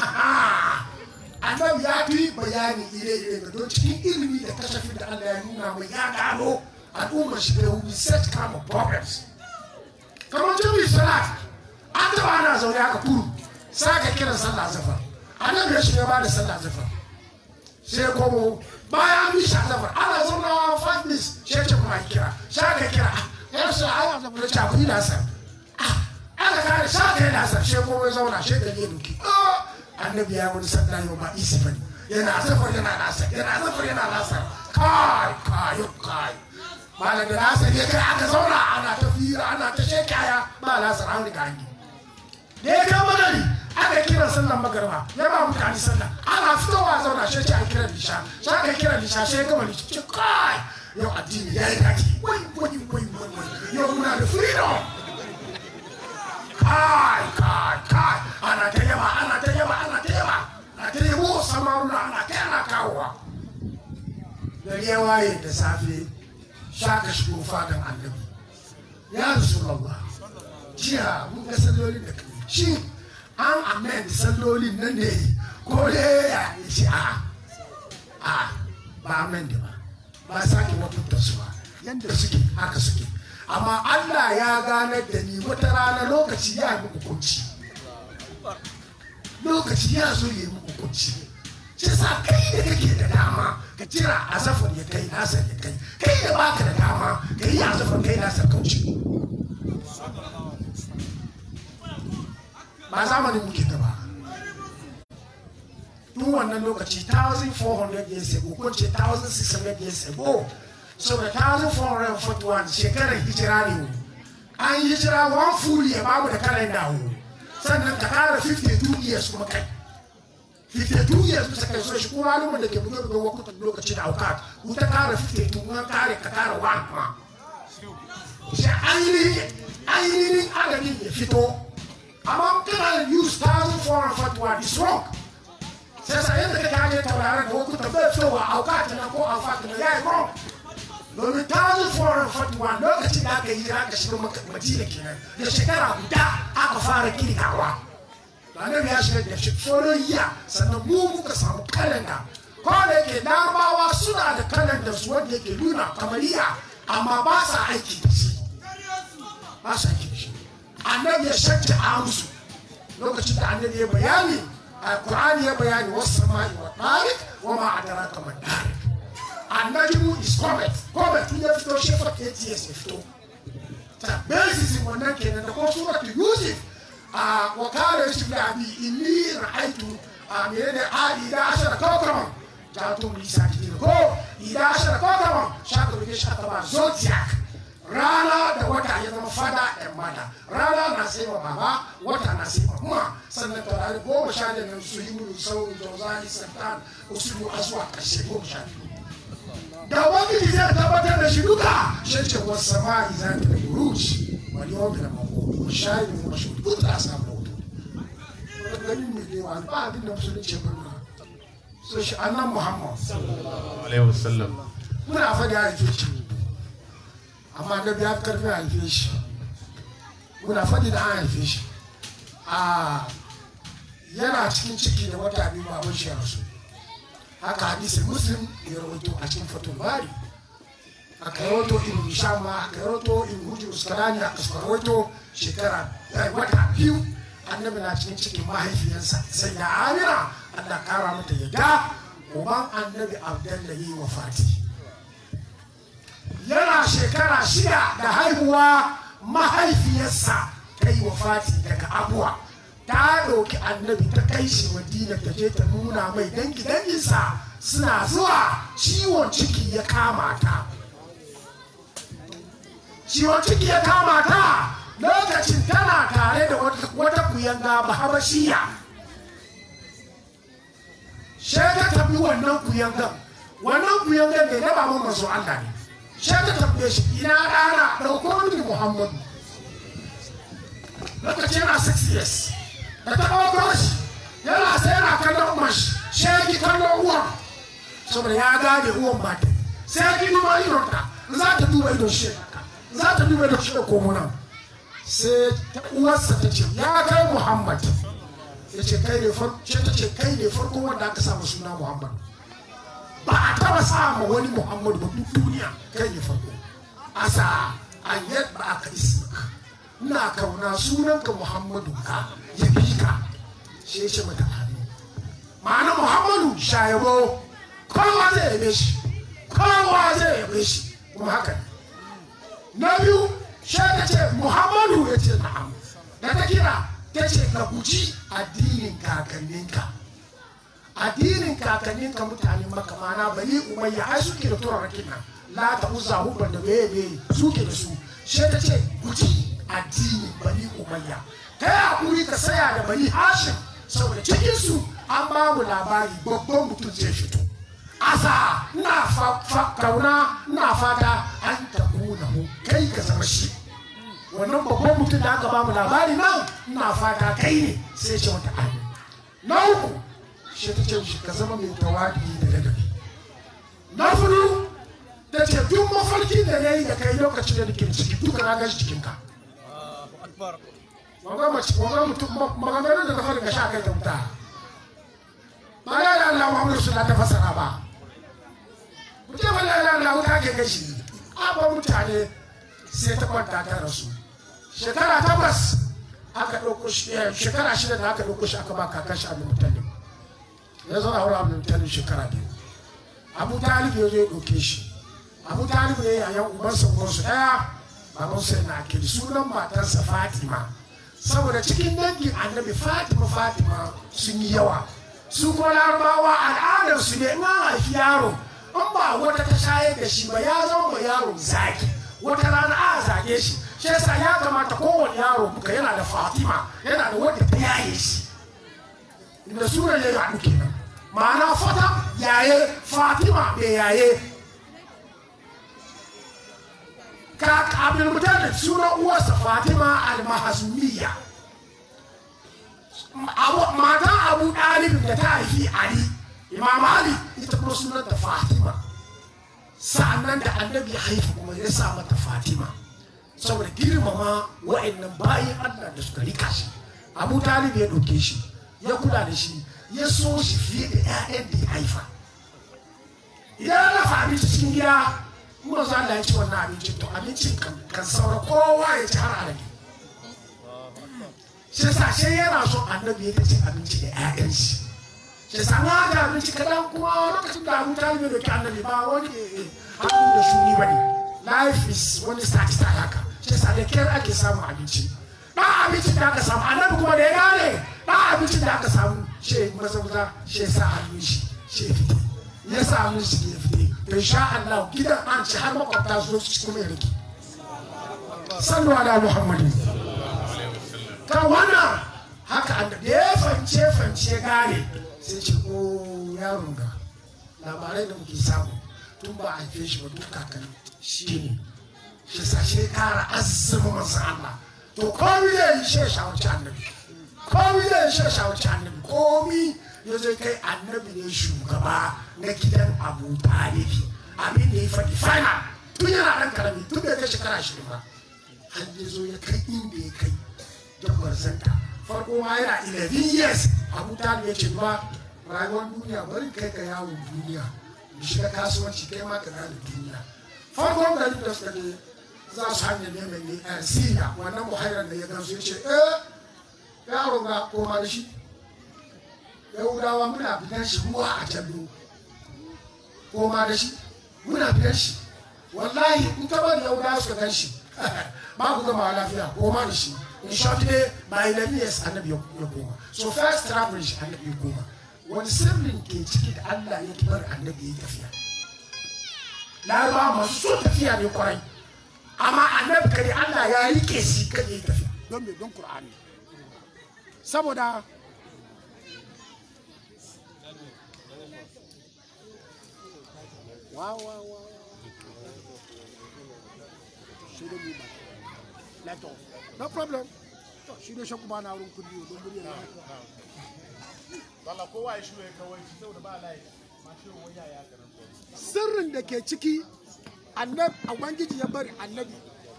annabi ya fi bayani ire-ire ga don cikin ilimi da kashafin da Allah ya nuna mai ya gano al'ummar shi da will set kind of problems kamar jami'in salat an taba ana zaune aka kuru sai ka kiran sallah zafar annabi ya shiga ba da sallah zafar sai komo bayan bi shi zafar ana zauna five minutes kama kira shaka kira ya su aya da mun ta kudi da sa aka kare shaka da sa she ko zauna she da ne duki annabi ya wani sanda yau ba isi bane yana safar yana nasa yana safar yana nasa kai kai kai malam da nasa ne kai aka zauna ana ta fira ana ta shekaya ba nasa an riga an da ya kama gari aka kira sallan magarba ya ba mutane sallah ana fitowa zauna shi ce a kira lisha shi aka kira lisha shi ya gama lisha ce kai yau addini ya yi daji wai wai wai wai yau muna da freedom kai kai kai ana ta yaba ana ta yaba ana ta yaba ana ta yabo samaruna ana ta yana kawowa gari ya waye da safe shaka shigo fadan annabi ya rasulullah jiya mun ga sallolin da kai shi an amen sallolin nan ne ko dai ya ce a a ba amen da ba ba sake wakunta su ba yanda suke haka suke amma Allah ya ganar da ni wata rana lokaci ya yi muku kunci lokaci ya zo ya yi muku kunci shi sa kai da kake da dama ka jira azafar ya kai nasar ya kai kai da baka da dama ka yi azafar kai nasar kauce ba zamanin muke gaba tun wannan lokaci fourteen hundred years ago ko ce sixteen hundred years ago so da fourteen forty-one shekarar hijira ne an yi hijira one full year babu da kalenda hu sannan ka kara fifty-two years kuma kai fifty-two years bisa kai so shi kuma malumin da ke buga buga wakutan lokaci da aukat ku ta kara fifty-two kuma kare ka kara one kuma shi ainihin ainihin adadin ya fito amma kana use fourteen forty-one is wrong sai sa yadda kake aje tauraron da wakutan bai fitowa aukat na ko alfat na yayi wrong domin fourteen forty-one lokacin da aka yi aka shiga madina kenan da shekara guda aka fara kirkawa annabi ya shiga da shekaru iya sannan mu muka samu kalanda ko da yake larabawa suna da kalanda su wanda yake nuna kamariya amma ba sa aiki da shi ba sa aiki da shi annabi ya shakka a musu lokacin da annabi ya bayani alqur'ani ya bayani wasu sama'i wa tariq wa ma adraka man tariq annabi mu is comet comet ya fito shi fa eight years ya fito ta basis wannan kenan da ko suratu yusuf a wakala yusuf da abi inni ra'aytu amene a ida ashara kawkaban jatum lisa kidin ko ida ashara kawkaban shaka bi shaka ba zodiac rana da wata ya zama fada and mata rana na sai wa baba wata na sai wa kuma sannan taurari goma sha da nan su yi mulu sauri jozani santan usubu aswa kashe goma sha da wani zai tabbatar da shi duka shi ce wasu sama'i za ta da buruci wani yau da mako shayi da kuma shi duk da samu hoto ganin mai da yawa ba abin da musulunci barna so shi annan muhammad alaihi wasallam muna faɗi a haife shi amma da biya karfi a haife shi muna faɗi da an haife shi a yana cikin ciki da wata biyu babban shi ya rasu haka hadisin muslim ya rawaito a cikin fatul bari aka rawaito in shama aka rawaito in hujjar uskarani aka rawaito shekara wata biyu annabi na cikin cikin mahaifiyarsa sai da amina Allah kara mata yadda uban annabi abdalla yi wafati yana shekara shida da haihuwa mahaifiyarsa ta yi wafati daga abuwa ta ɗauki annabi ta kai shi madina ta je ta nuna mai dangi danginsa suna zuwa ciwon ciki ya kama ta ciwon ciki ya kama ta lokacin tana tare da wata kuyanga bahabashiya sai ta tabi wannan kuyangan wannan kuyangan ne na baban masu Allah ne sai ta tabbe shi ina ɗana ɗauko mini Muhammadu lokacin yana six years da ta ɗaukar shi yana sai yana kallon mashi sheki kallon uwan saboda ya gane uwan ba ta sai ki duba idonta za ta duba idon shi za ta duba idon shi da komuna sai ta uwarsa ta ce ya kai Muhammad ya ce kai ne farko ce ta ce kai ne farko wanda aka samu suna Muhammad ba a taba samu wani Muhammad ba duk duniya kai ne farko asa an yadda aka ismaka ina kauna sunanka Muhammadu ka ya bi ka shi ce mata hannu ma'ana Muhammadu shayabo kowa zai yabe shi kowa zai yabe shi kuma haka na biyu shi ta ce Muhammadu ya ce na'am da ta kira ta ce ka guji addinin kakanninka addinin kakanninka mutanen maka mana bani umayya ai suke da turarrakin nan la ta uza hubban da beye beye suke da su shi ta ce guji addinin bani umayya kai hakuri ka saya da bani hashim saboda cikin su an ba mu labari babban mutum zai fito asa ina fa kauna ina fata an ta kuna mu kai ka zama shi wannan babban mutum da aka ba mu labari nan ina fata kai ne sai ce wata ayi na uku shi ta ce shi ka zama mai tawadi da ladabi na fudu ta ce duk mafarkin da na yi da kai lokacin da nake ciki duka na gashi cikinka maganganun da ta faɗi ga sha kai ta wuta ba da da Allah Muhammadu suna ta fasara ba mutum ba da Allah wuta ke gashi abin mutane sai ta kwanta ta rasu shekara takwas aka ɗauko shi shekara shida da aka ɗauko shi aka ba kakan shi Abdul Muttalib ya zo a wurin Abdul Muttalib shekara biyu Abu Talib ya zo ya ɗauke shi Abu Talib ya yi a yan ubansa ubansu ɗaya babansa yana akili sunan matarsa Fatima saboda cikin dangin annabi Fatima Fatima sun yi yawa su kuma larabawa al'adar su ne in an haifi yaro in ba wata ta shayar da shi ba ya zama yaro zaki wata rana a zage shi shi yasa ya kamata kowane yaro muka yana da Fatima yana da wadda ta yaye shi inda sunan ya yaɗu kenan ma'ana fata yaye Fatima bai yaye ka Abdul Muttalib sunan uwarsa Fatima al-Mahzumiyya matan Abu Talib da ta haifi Ali Imam Ali ita kuma sunan ta Fatima sa'annan da annabi ya haifi kuma ya sa mata Fatima saboda girmama wa'annan bayin Allah da suka rika shi Abu Talib ya ɗauke shi ya kula da shi ya so shi fiye da 'ya'yan da ya haifa idan ya dafa abinci cikin gida kuma za Allah ya ci wannan abincin to abincin kan saura kowa ya ci har alade shi yasa shi yana so annabi ya ci abinci da 'ya'yan shi shi yasa na ga abinci kadan kuma lokacin da Abu Talib ya doki annabi ba wani hannu da shuni bane life is wani start start haka shi yasa da kyar ake samun abinci ɗan abincin da aka samu annabi kuma da ya gane ɗan abincin da aka samu shi maza maza shi sa hannun shi shi fite ya sa hannun shi ya fite to insha Allah gidan an ci har makwabta su su kuma ya rike sallu ala muhammadin kan wannan haka annabi ya fance fance gane sai ce ko yaron ga labarai da muke samu tun ba a haife shi ba duk kakan shi ne shi sa shi kara azzama manzo Allah to komi ya yi shi shawarci annabi komi ya yi shi shawarci annabi komi ya zai kai annabi ne shugaba na gidan Abu Talib abin da ya faɗi final tun yana ɗan karami tun bai kai shekara ashirin ba har ya zo ya kai inda ya kai jagwar zanta farko ma yana eleven years Abu Talib ya ce ba rayuwar duniya bari kai ka yawon duniya da shiga kasuwanci kai ma ka gane duniya farkon garin da suka je za su hanyar neman ne a Siriya wannan buhairar da ya gansu ya ce eh yaron ga koma da shi yahudawa muna fitan shi ruwa a jallo koma da shi muna fitan shi wallahi in ka bari yahudawa suka gan shi ba ku gama lafiya koma da shi in short day by eleven years annabi ya koma so first travel shi annabi ya koma wani sirrin ke ciki da Allah ya kibar annabi ya tafiya larabawa masu so tafiya ne kwarai amma annabi kare Allah ya rike shi kan yi tafiya don me don Qur'ani saboda wow wow wow shi da mu ba lato no problem to shi da shaku ba na wurin kulli don muri na wala kowa ya shi ya kawai saboda ba lai ma shi waya ya karanta sirrin da ke ciki annabi ubangiji ya bari annabi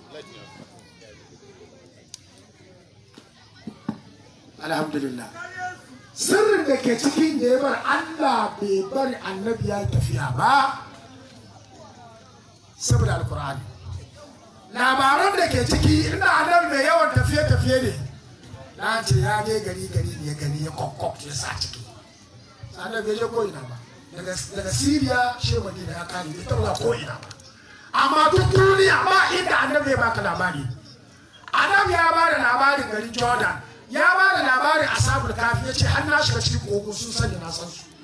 alhamdulillah sirrin da ke cikin da ya bar Allah bai bari annabi ya tafiya ba saboda alkur'ani labaran da ke ciki inda annabi mai yawan tafiye tafiye ne na ce ya je gari gari ne ya gani ya kokkok ya sa ciki annabi ya je ko ina ba daga daga Syria shi Madina ya kare bai taɓa ko ina ba amma duk duniya ba inda annabi ya baka labari. Annabi ya bada labarin garin Jordan, ya bada labarin ashabul kafi, yace har na shiga cikin kogo sun sani na san su.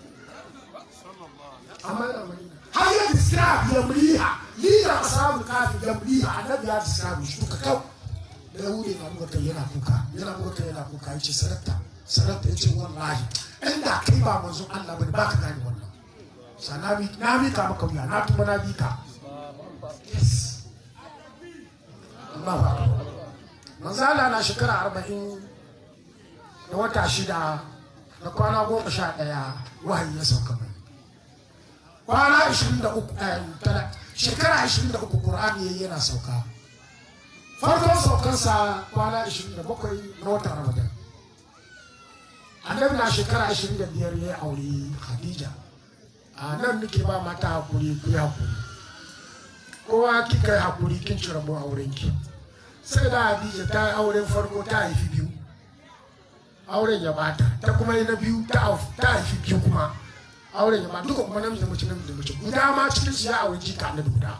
Amma har ya describe yamliha, lida ashabul kafi yamliha, annabi ya describe su duka kau. Da Yahudi na buga kai yana kuka, yana buga kai yana kuka, yace sarata, sarata yace wallahi inda kai ba manzon Allah bane baka gane wannan. Sanabi na mika maka wuya, na tuba na bika. Yes. Allah ba. Manzala na shekara arba'in da wata shida da kwana goma sha ɗaya wahayi ya sauka mai. Kwana ashirin da uku shekara ashirin da uku Qur'ani yayi yana sauka. Farkon saukansa kwana ashirin da bakwai na watan Ramadan. Annabi na shekara ashirin da biyar ya aure Khadija. A nan nake ba mata hakuri ku ya hakuri. Kowa kika yi hakuri kin ci rabo auren ki. Sai da Khadija ta yi auren farko ta haifi biyu. Auren ya bata, ta kuma yi na biyu ta haifi biyu kuma. Auren ya bata, duka kuma namiji da mace namiji da mace. Guda ma cikin su ya aure jika Annabi guda.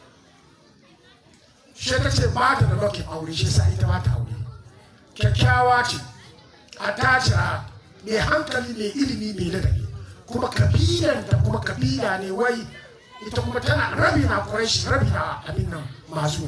Shi ta ce ba ta da lokin aure, shi sa ita ba ta aure. Kyakkyawa ce, a tajira, mai hankali, mai ilimi, mai ladabi. Kuma kabilan da kuma kabila ne wai ita kuma tana rabi na Quraish, rabi na abin nan masu.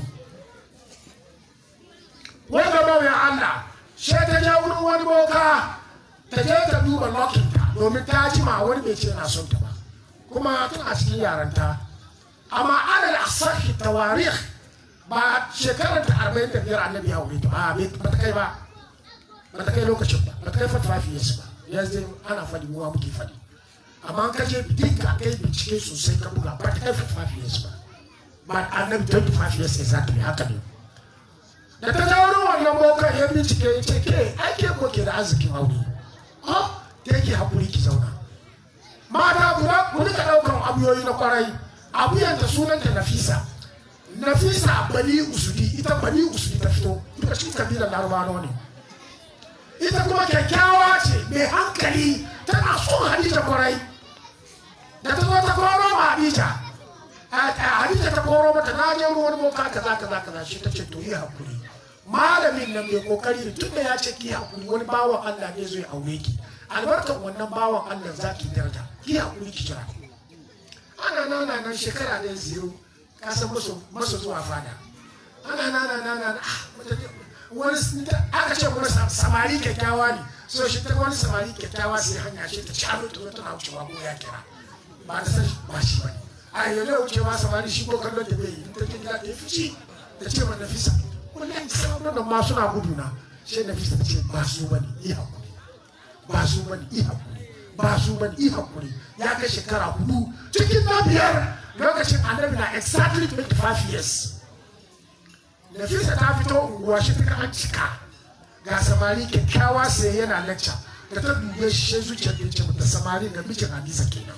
Wai ga bauyan Allah, shi ta je wurin wani boka, ta je ta duba lokin ta, domin ta ji ma wani bai ce yana son ta ba. Kuma tana cikin yaranta. Amma alal asahi tawarikh ba shekarar ta arba'in da biyar annabi ya aure ta ba, ba ta kai ba. Ba ta kai lokacin ba, ba ta kai forty-five years ba. Yanzu ana faɗi muwa muke faɗi. Amma ka je dinka kai bincike sosai ka buga ba ta kai forty-five years ba. Ba annabi twenty-five years exactly haka ne. Da ta jawo wannan boka ya bincike ya ce ke ake ko ke da arzikin aure. Oh, ta yake hakuri ki zauna. Mata guda ku rika ɗaukan abuyoyi na kwarai. Abuyanta sunanta Nafisa. Nafisa Bani Usudi, ita Bani Usudi ta fito, duka cikin kabilar Larabawa ne. Ita kuma kyakkyawa ce, mai hankali, tana son Hadija kwarai. Da ta zo ta koro ma Hadija. Hadija ta koro mata na je ruwan boka kaza kaza kaza shi ta ce to yi hakuri. Malamin nan mai kokari tun da ya ce ki hakuri wani bawan Allah ne zai aure ki. Albarkan wannan bawan Allah za ki daraja. Ki hakuri ki jira. Ana nana nan shekara ɗaya zero. Ka san masu zuwa fada. Ana nana nana wani aka ce wani samari kyakkyawa ne, so shi ta wani samari kyakkyawa sai hanya ce ta calo ta tana wucewa ko ya kira ba ta san ba shi bane. A yanzu wucewa samari shi ko kallon da bai yi ta ce gida ta yi fici ta ce ma Nafisa wallahi sauran da ma suna gudu na sai Nafisa ta ce ba su bane yi hakuri, ba su bane yi hakuri, ba su bane yi hakuri. Ya kai shekara hudu cikin na biyar lokacin annabi na exactly twenty-five years. Nafisa ta fito unguwa shi ta an cika ga samari kyakkyawa sai yana lecture da ta dube shi zuciyar da ce mata samari ga mijin Hadiza kenan.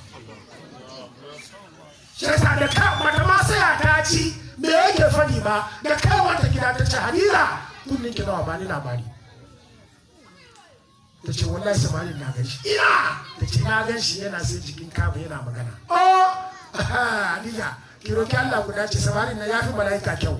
Shi yasa da ka mata ma sai ta ci me yake fadi ba da kai wata gida ta ce Hadiza kunnin ki nawa ba ni labari. Ta ce wallahi samari na gan shi. Ina ta ce na gan shi yana sai jikin kaba yana magana. Oh Hadiza ki roki Allah guda ce samari na yafi malaika kyau.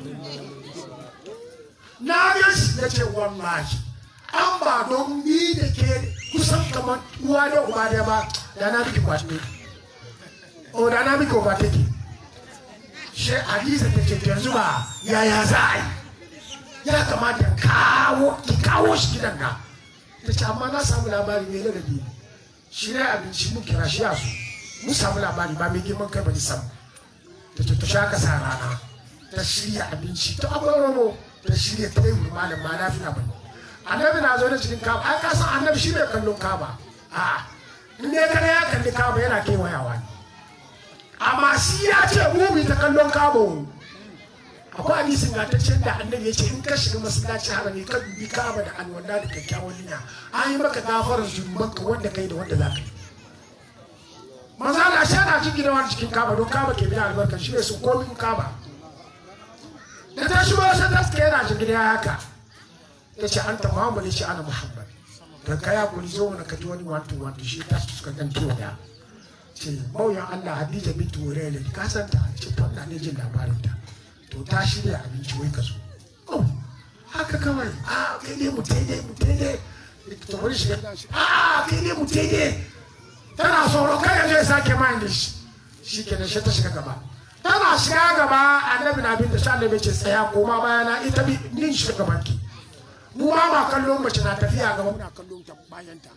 Na gashi na ce wallahi an ba don ni da ke kusan kamar uwa da uba da ba da na miki kwace o da na miki uba take shi Hadiza ta ce yanzu ba yaya za a yi ya kamata kawo ki kawo shi gidan ga ta ce amma na samu labari mai ladabi shi ne abinci mun kira shi yasu mun samu labari ba mai girman kai ba ni sam ta ce ta sha ka sa rana ta shirya abinci ta abubuwa ta shirya ta yi malam ma lafiya ba annabi na zo na cikin kaba ai ka san annabi shi bai kallon kaba a in dai kana ya kalli kaba yana kewayawa ne amma shi ya ce mu bi ta kallon kaba akwai hadisin ga ta ce da annabi ya ce in ka shiga masallaci harami ka dubi kaba da alwala da kyakkyawan niyya an yi maka gafarar zunubanka wanda kai da wanda za ka yi manzo Allah shi ana cikin gidan cikin kaba don kaba ke biya albarka shi ne su komi kaba da ta shigo sai ta suka yana shi gida haka ya ce an ta Muhammad ya ce ana Muhammad da kaya kuli zo wani kaji wani wantu wantu shi ta suka dan kiwo da ce bauyan Allah Hadija bintu Wurele ka san ta ce to ina ne jin labarin ta to ta shirya abinci wai ka zo oh haka kawai a kai ne mu daidai mu daidai to wani shiga a kai ne mu daidai tana tsoro kai yanzu ya sake mind shi shi kenan shi ta shiga gaba tana shiga gaba annabi na bin da sha annabi ce tsaya koma bayana ita bi nin shiga gaban ki mu ma ma kallon mace na tafiya gaba muna kallon ta bayan ta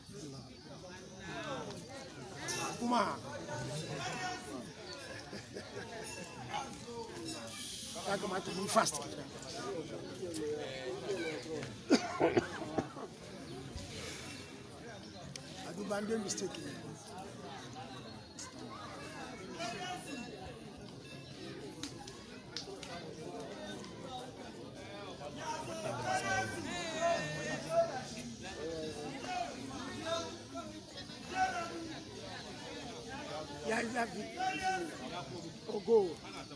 kuma ya kamata mu fast I do band mistake. Yeah, exactly. Oh, go.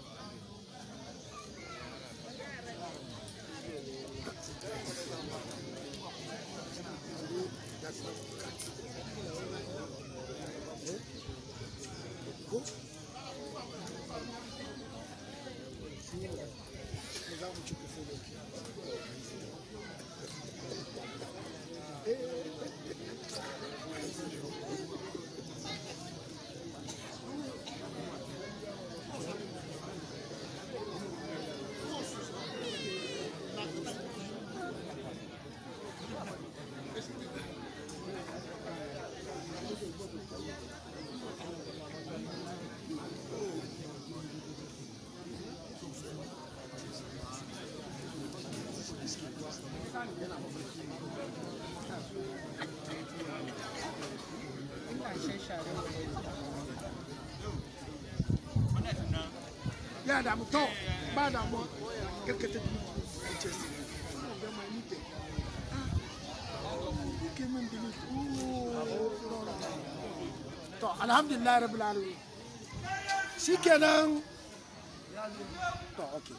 Ya da mu to ba da mu karkata bi ce su da mai nite ke min dili to alhamdulillah rabbil alamin shikenan to okay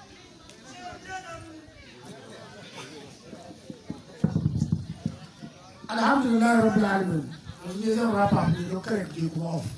alhamdulillah rabbil alamin yanzu zan rafa ne don kare ke kuma off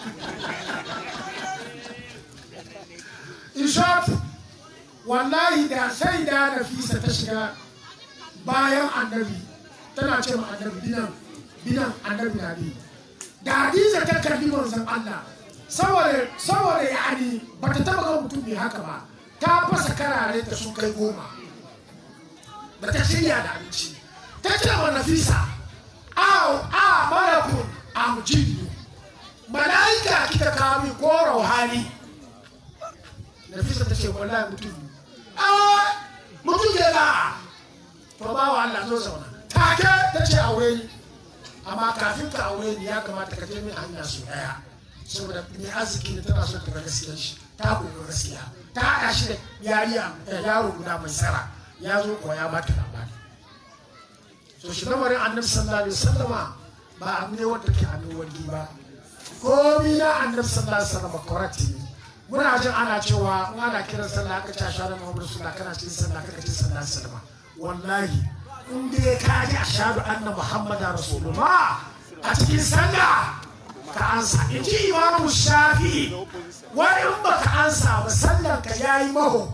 in short wallahi da sai da Nafisa ta shiga bayan annabi tana ce ma annabi binan binan annabi na bi da Hadiza ta kalli manzon Allah saboda saboda yani bata taba ga mutum mai haka ba ta fasa karare ta sun kai goma ba ta shirya da abinci ta ce ma Nafisa aw a malakun am jinnu malaika kika kawo mi ko rauhani Nafisa ta ce wallahi mutum ah mutum ke ba to ba wa Allah zo zauna take ta ce aure ni amma kafin ka aure ni ya kamata ka je min hanya su daya saboda ni arziki ne tana so ta ga gaskiyar shi ta koyi gaskiya ta hada shi da yariya yaro guda mai sara ya zo ko ya bata labari so shi lamarin annabi sallallahu alaihi wasallama ba abu ne wanda ke abin wargi ba komi na annabi sallallahu alaihi wasallama correct ne muna jin ana cewa in ana kiran sallah aka ci ashhadu Muhammadu rasulullah kana cikin sallah kaka ci sallah sallama wallahi in dai ka ji ashhadu anna Muhammadar rasulullah a cikin sallah ka ansa in ji imamu Shafi'i wani in baka ansa ba sallan ka yayi maho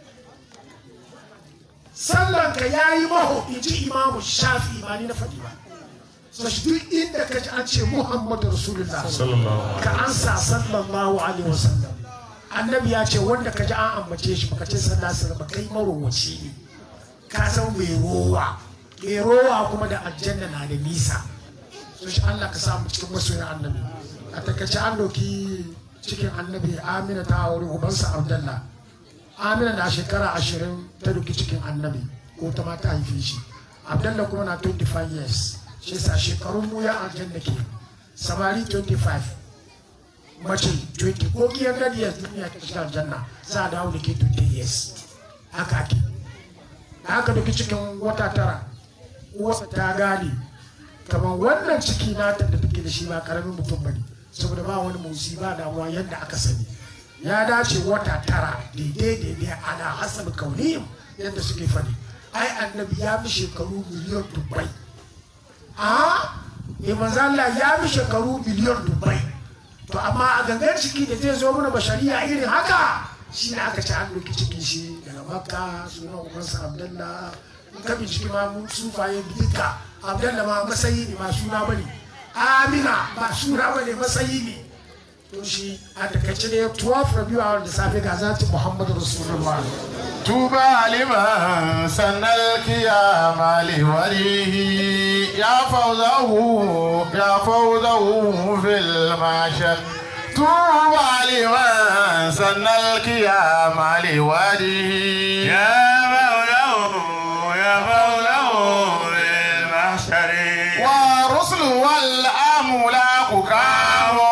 sallan ka yayi maho in ji imamu Shafi'i ba ni na faɗi ba so shi duk inda ka ji an ce Muhammadu rasulullah ka ansa sallallahu alaihi wasallam annabi ya ce wanda ka ji an ambace shi baka ce sallallahu alaihi wasallam kai marowaci ne ka san mai rowa mai rowa kuma da aljanna na da nisa so shi Allah ka samu cikin masoyin annabi a takaice an doki cikin annabi Amina ta aure ubansa Abdullah Amina na shekara ashirin ta doki cikin annabi ko ta mata haife shi Abdullah kuma na twenty-five years shi sa shekarun mu ya aljanna ke samari twenty-five mace twenty ko kiyan gadi ya duniya ta shiga aljanna za a dawo da ke twenty years haka ake haka doki cikin wata tara uwarsa ta gane kamar wannan ciki nata da take da shi ba karamin mutum bane saboda ba wani motsi ba damuwa yadda aka sani ya dace wata tara daidai daidai ana hasab kauniyim yadda suke fadi ai annabi ya fi shekaru miliyan dubai a eh manzo Allah ya fi shekaru miliyan dubai to amma a gangan ciki da zai zo mana bashariya irin haka shi ne aka ci an doki cikin shi daga makka sunan umarsa abdallah in ka binciki ma mun sufaye duka abdallah ma masayi ne ma suna bane amina ba suna bane masayi ne to shi a takaice ne twelve rabiu a da safe ga zati muhammadu rasulullah tuba liman sanal kiyama liwarihi ya fawzahu ya fawzahu fil mashar tuba liman sanal kiyama liwarihi ya fawzahu ya fawzahu fil mashar wa rusulu wal amlaku kawo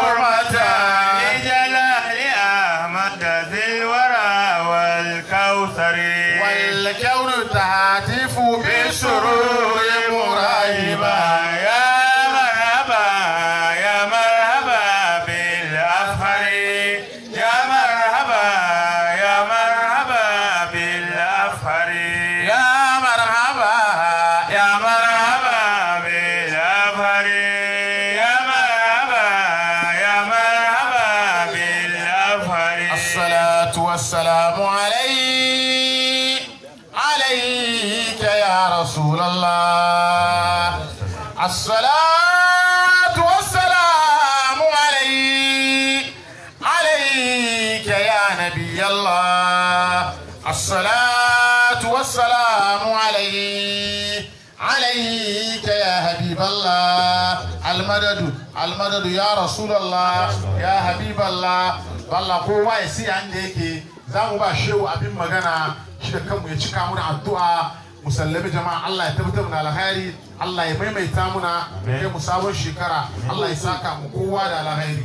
والكون تهتف بالسرور مريبا يا مرحبا يا مرحبا بالأفخر يا مرحبا يا مرحبا بالأفخر يا مرحبا يا مرحبا بالأفخر يا مرحبا يا مرحبا بالأفخر الصلاة والسلام عليك عليك يا رسول الله الصلاة والسلام عليك عليك يا نبي الله الصلاة والسلام عليك عليك يا حبيب الله المدد المدد يا رسول الله يا حبيب الله والله هو يسي عندك zamu ba shehu abin magana shi da kanmu ya cika muna addu'a musallami jama'a Allah ya tabbatar muna alkhairi Allah ya maimaita muna kai mu sabon shekara Allah ya saka mu kowa da alkhairi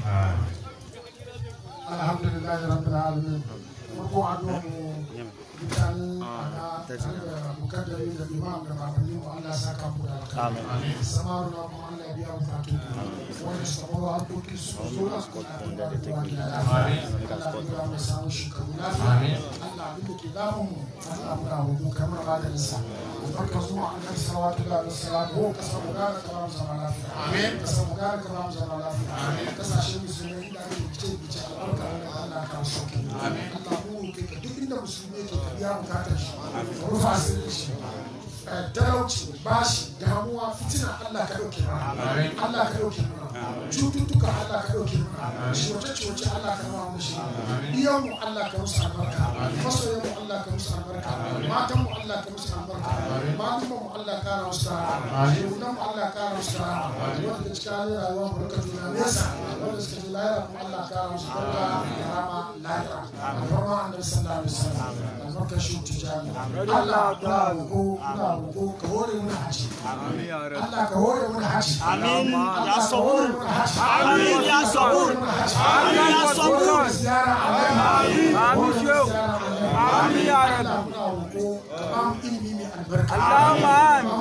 alhamdulillah rabbil alamin ko addu'a mu mutane ana tare mukaddami da imam da babanni mu Allah ya saka mu da alkhairi amin samaru na mu Allah ya biya bukatu wanda suka bawa hakokin su zo da su da amin Allah ya samu shekaru amin Allah abin da ke damun mu Allah muna hudu kamar maganin sa albarka zuwa annabi sallallahu alaihi wasallam ko kasar mu gane kamar zaman lafiya amin kasar mu gane kamar zaman lafiya amin kasashen musulmai da ake bice bice albarka Allah ka sauke amin Allah mu ke duk inda musulmi yake biya bukatar shi rufa asirin shi talauci bashi damuwa fitina Allah ka dauke mana Allah ka dauke mana cututtuka Allah ka dauke mana ciwace-ciwace Allah ka rawa mushi iyan mu Allah ka musu albarka masoyan mu Allah ka musu albarka matan mu Allah ka musu albarka malumman mu Allah ka rawa musu rahama shehunan mu Allah ka rawa musu rahama wanda cikin rayuwar barka juna nesa wanda suka ji lahira mu Allah ka rawa musu barka rahama lahira alfarma annabi sallallahu alaihi wasallam albarka shi tijani Allah ta roƙo ina roƙo ka hore mu haji Allah ka hore mu haji amin ya sabur amin ya sabur amin ya sabur ziyara amin amin shehu amin ya rabbi kamar ilimi mai albarka Allahumma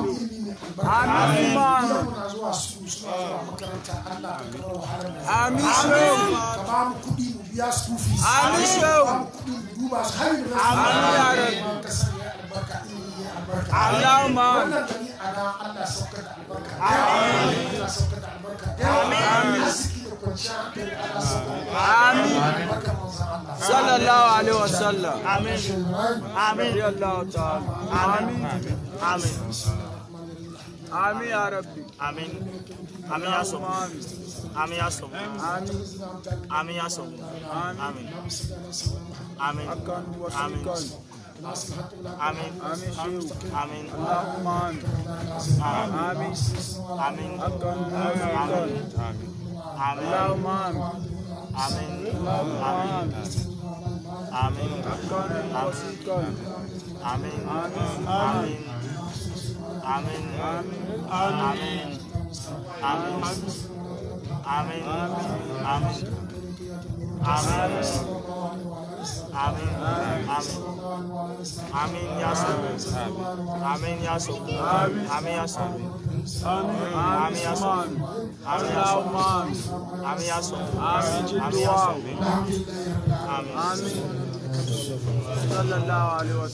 amin amin muna zuwa su suna zuwa makaranta Allah ka kawo wahalar mu amin shehu ka ba mu kuɗi mu biya school fees amin shehu ba mu kuɗi mu duba su har da amin ya rabbi ka sanya albarka ilimi ya albarka Allahumma wannan gani ana Allah saukar da albarka amin Allah saukar da albarka amin arziki da kwanciyar hankali Allah saukar da amin albarka manzon Allah sallallahu alaihi wasallam amin amin ya Allah ta'ala amin amin amin ya rabbi Amin. Amin ya so. Amin ya so. amin Amin ya so. Amin. Amin. akan Amin. wasikan Amin. amin shehu Amin. Allahumma amin Amin. akan wasikan Amin. Allahumma Amin. Allahumma Amin. akan wasikan Amin. amin Amin. Amin. Amin. Amin. Amin. Amin. Amin. Amin. Amin. Amin ya so. Amin ya so. Amin ya so. Amin ya so. Amin ya so. Amin ya so. amin Amin ya jidduwa so. Amin. amin sallallahu alaihi wasallam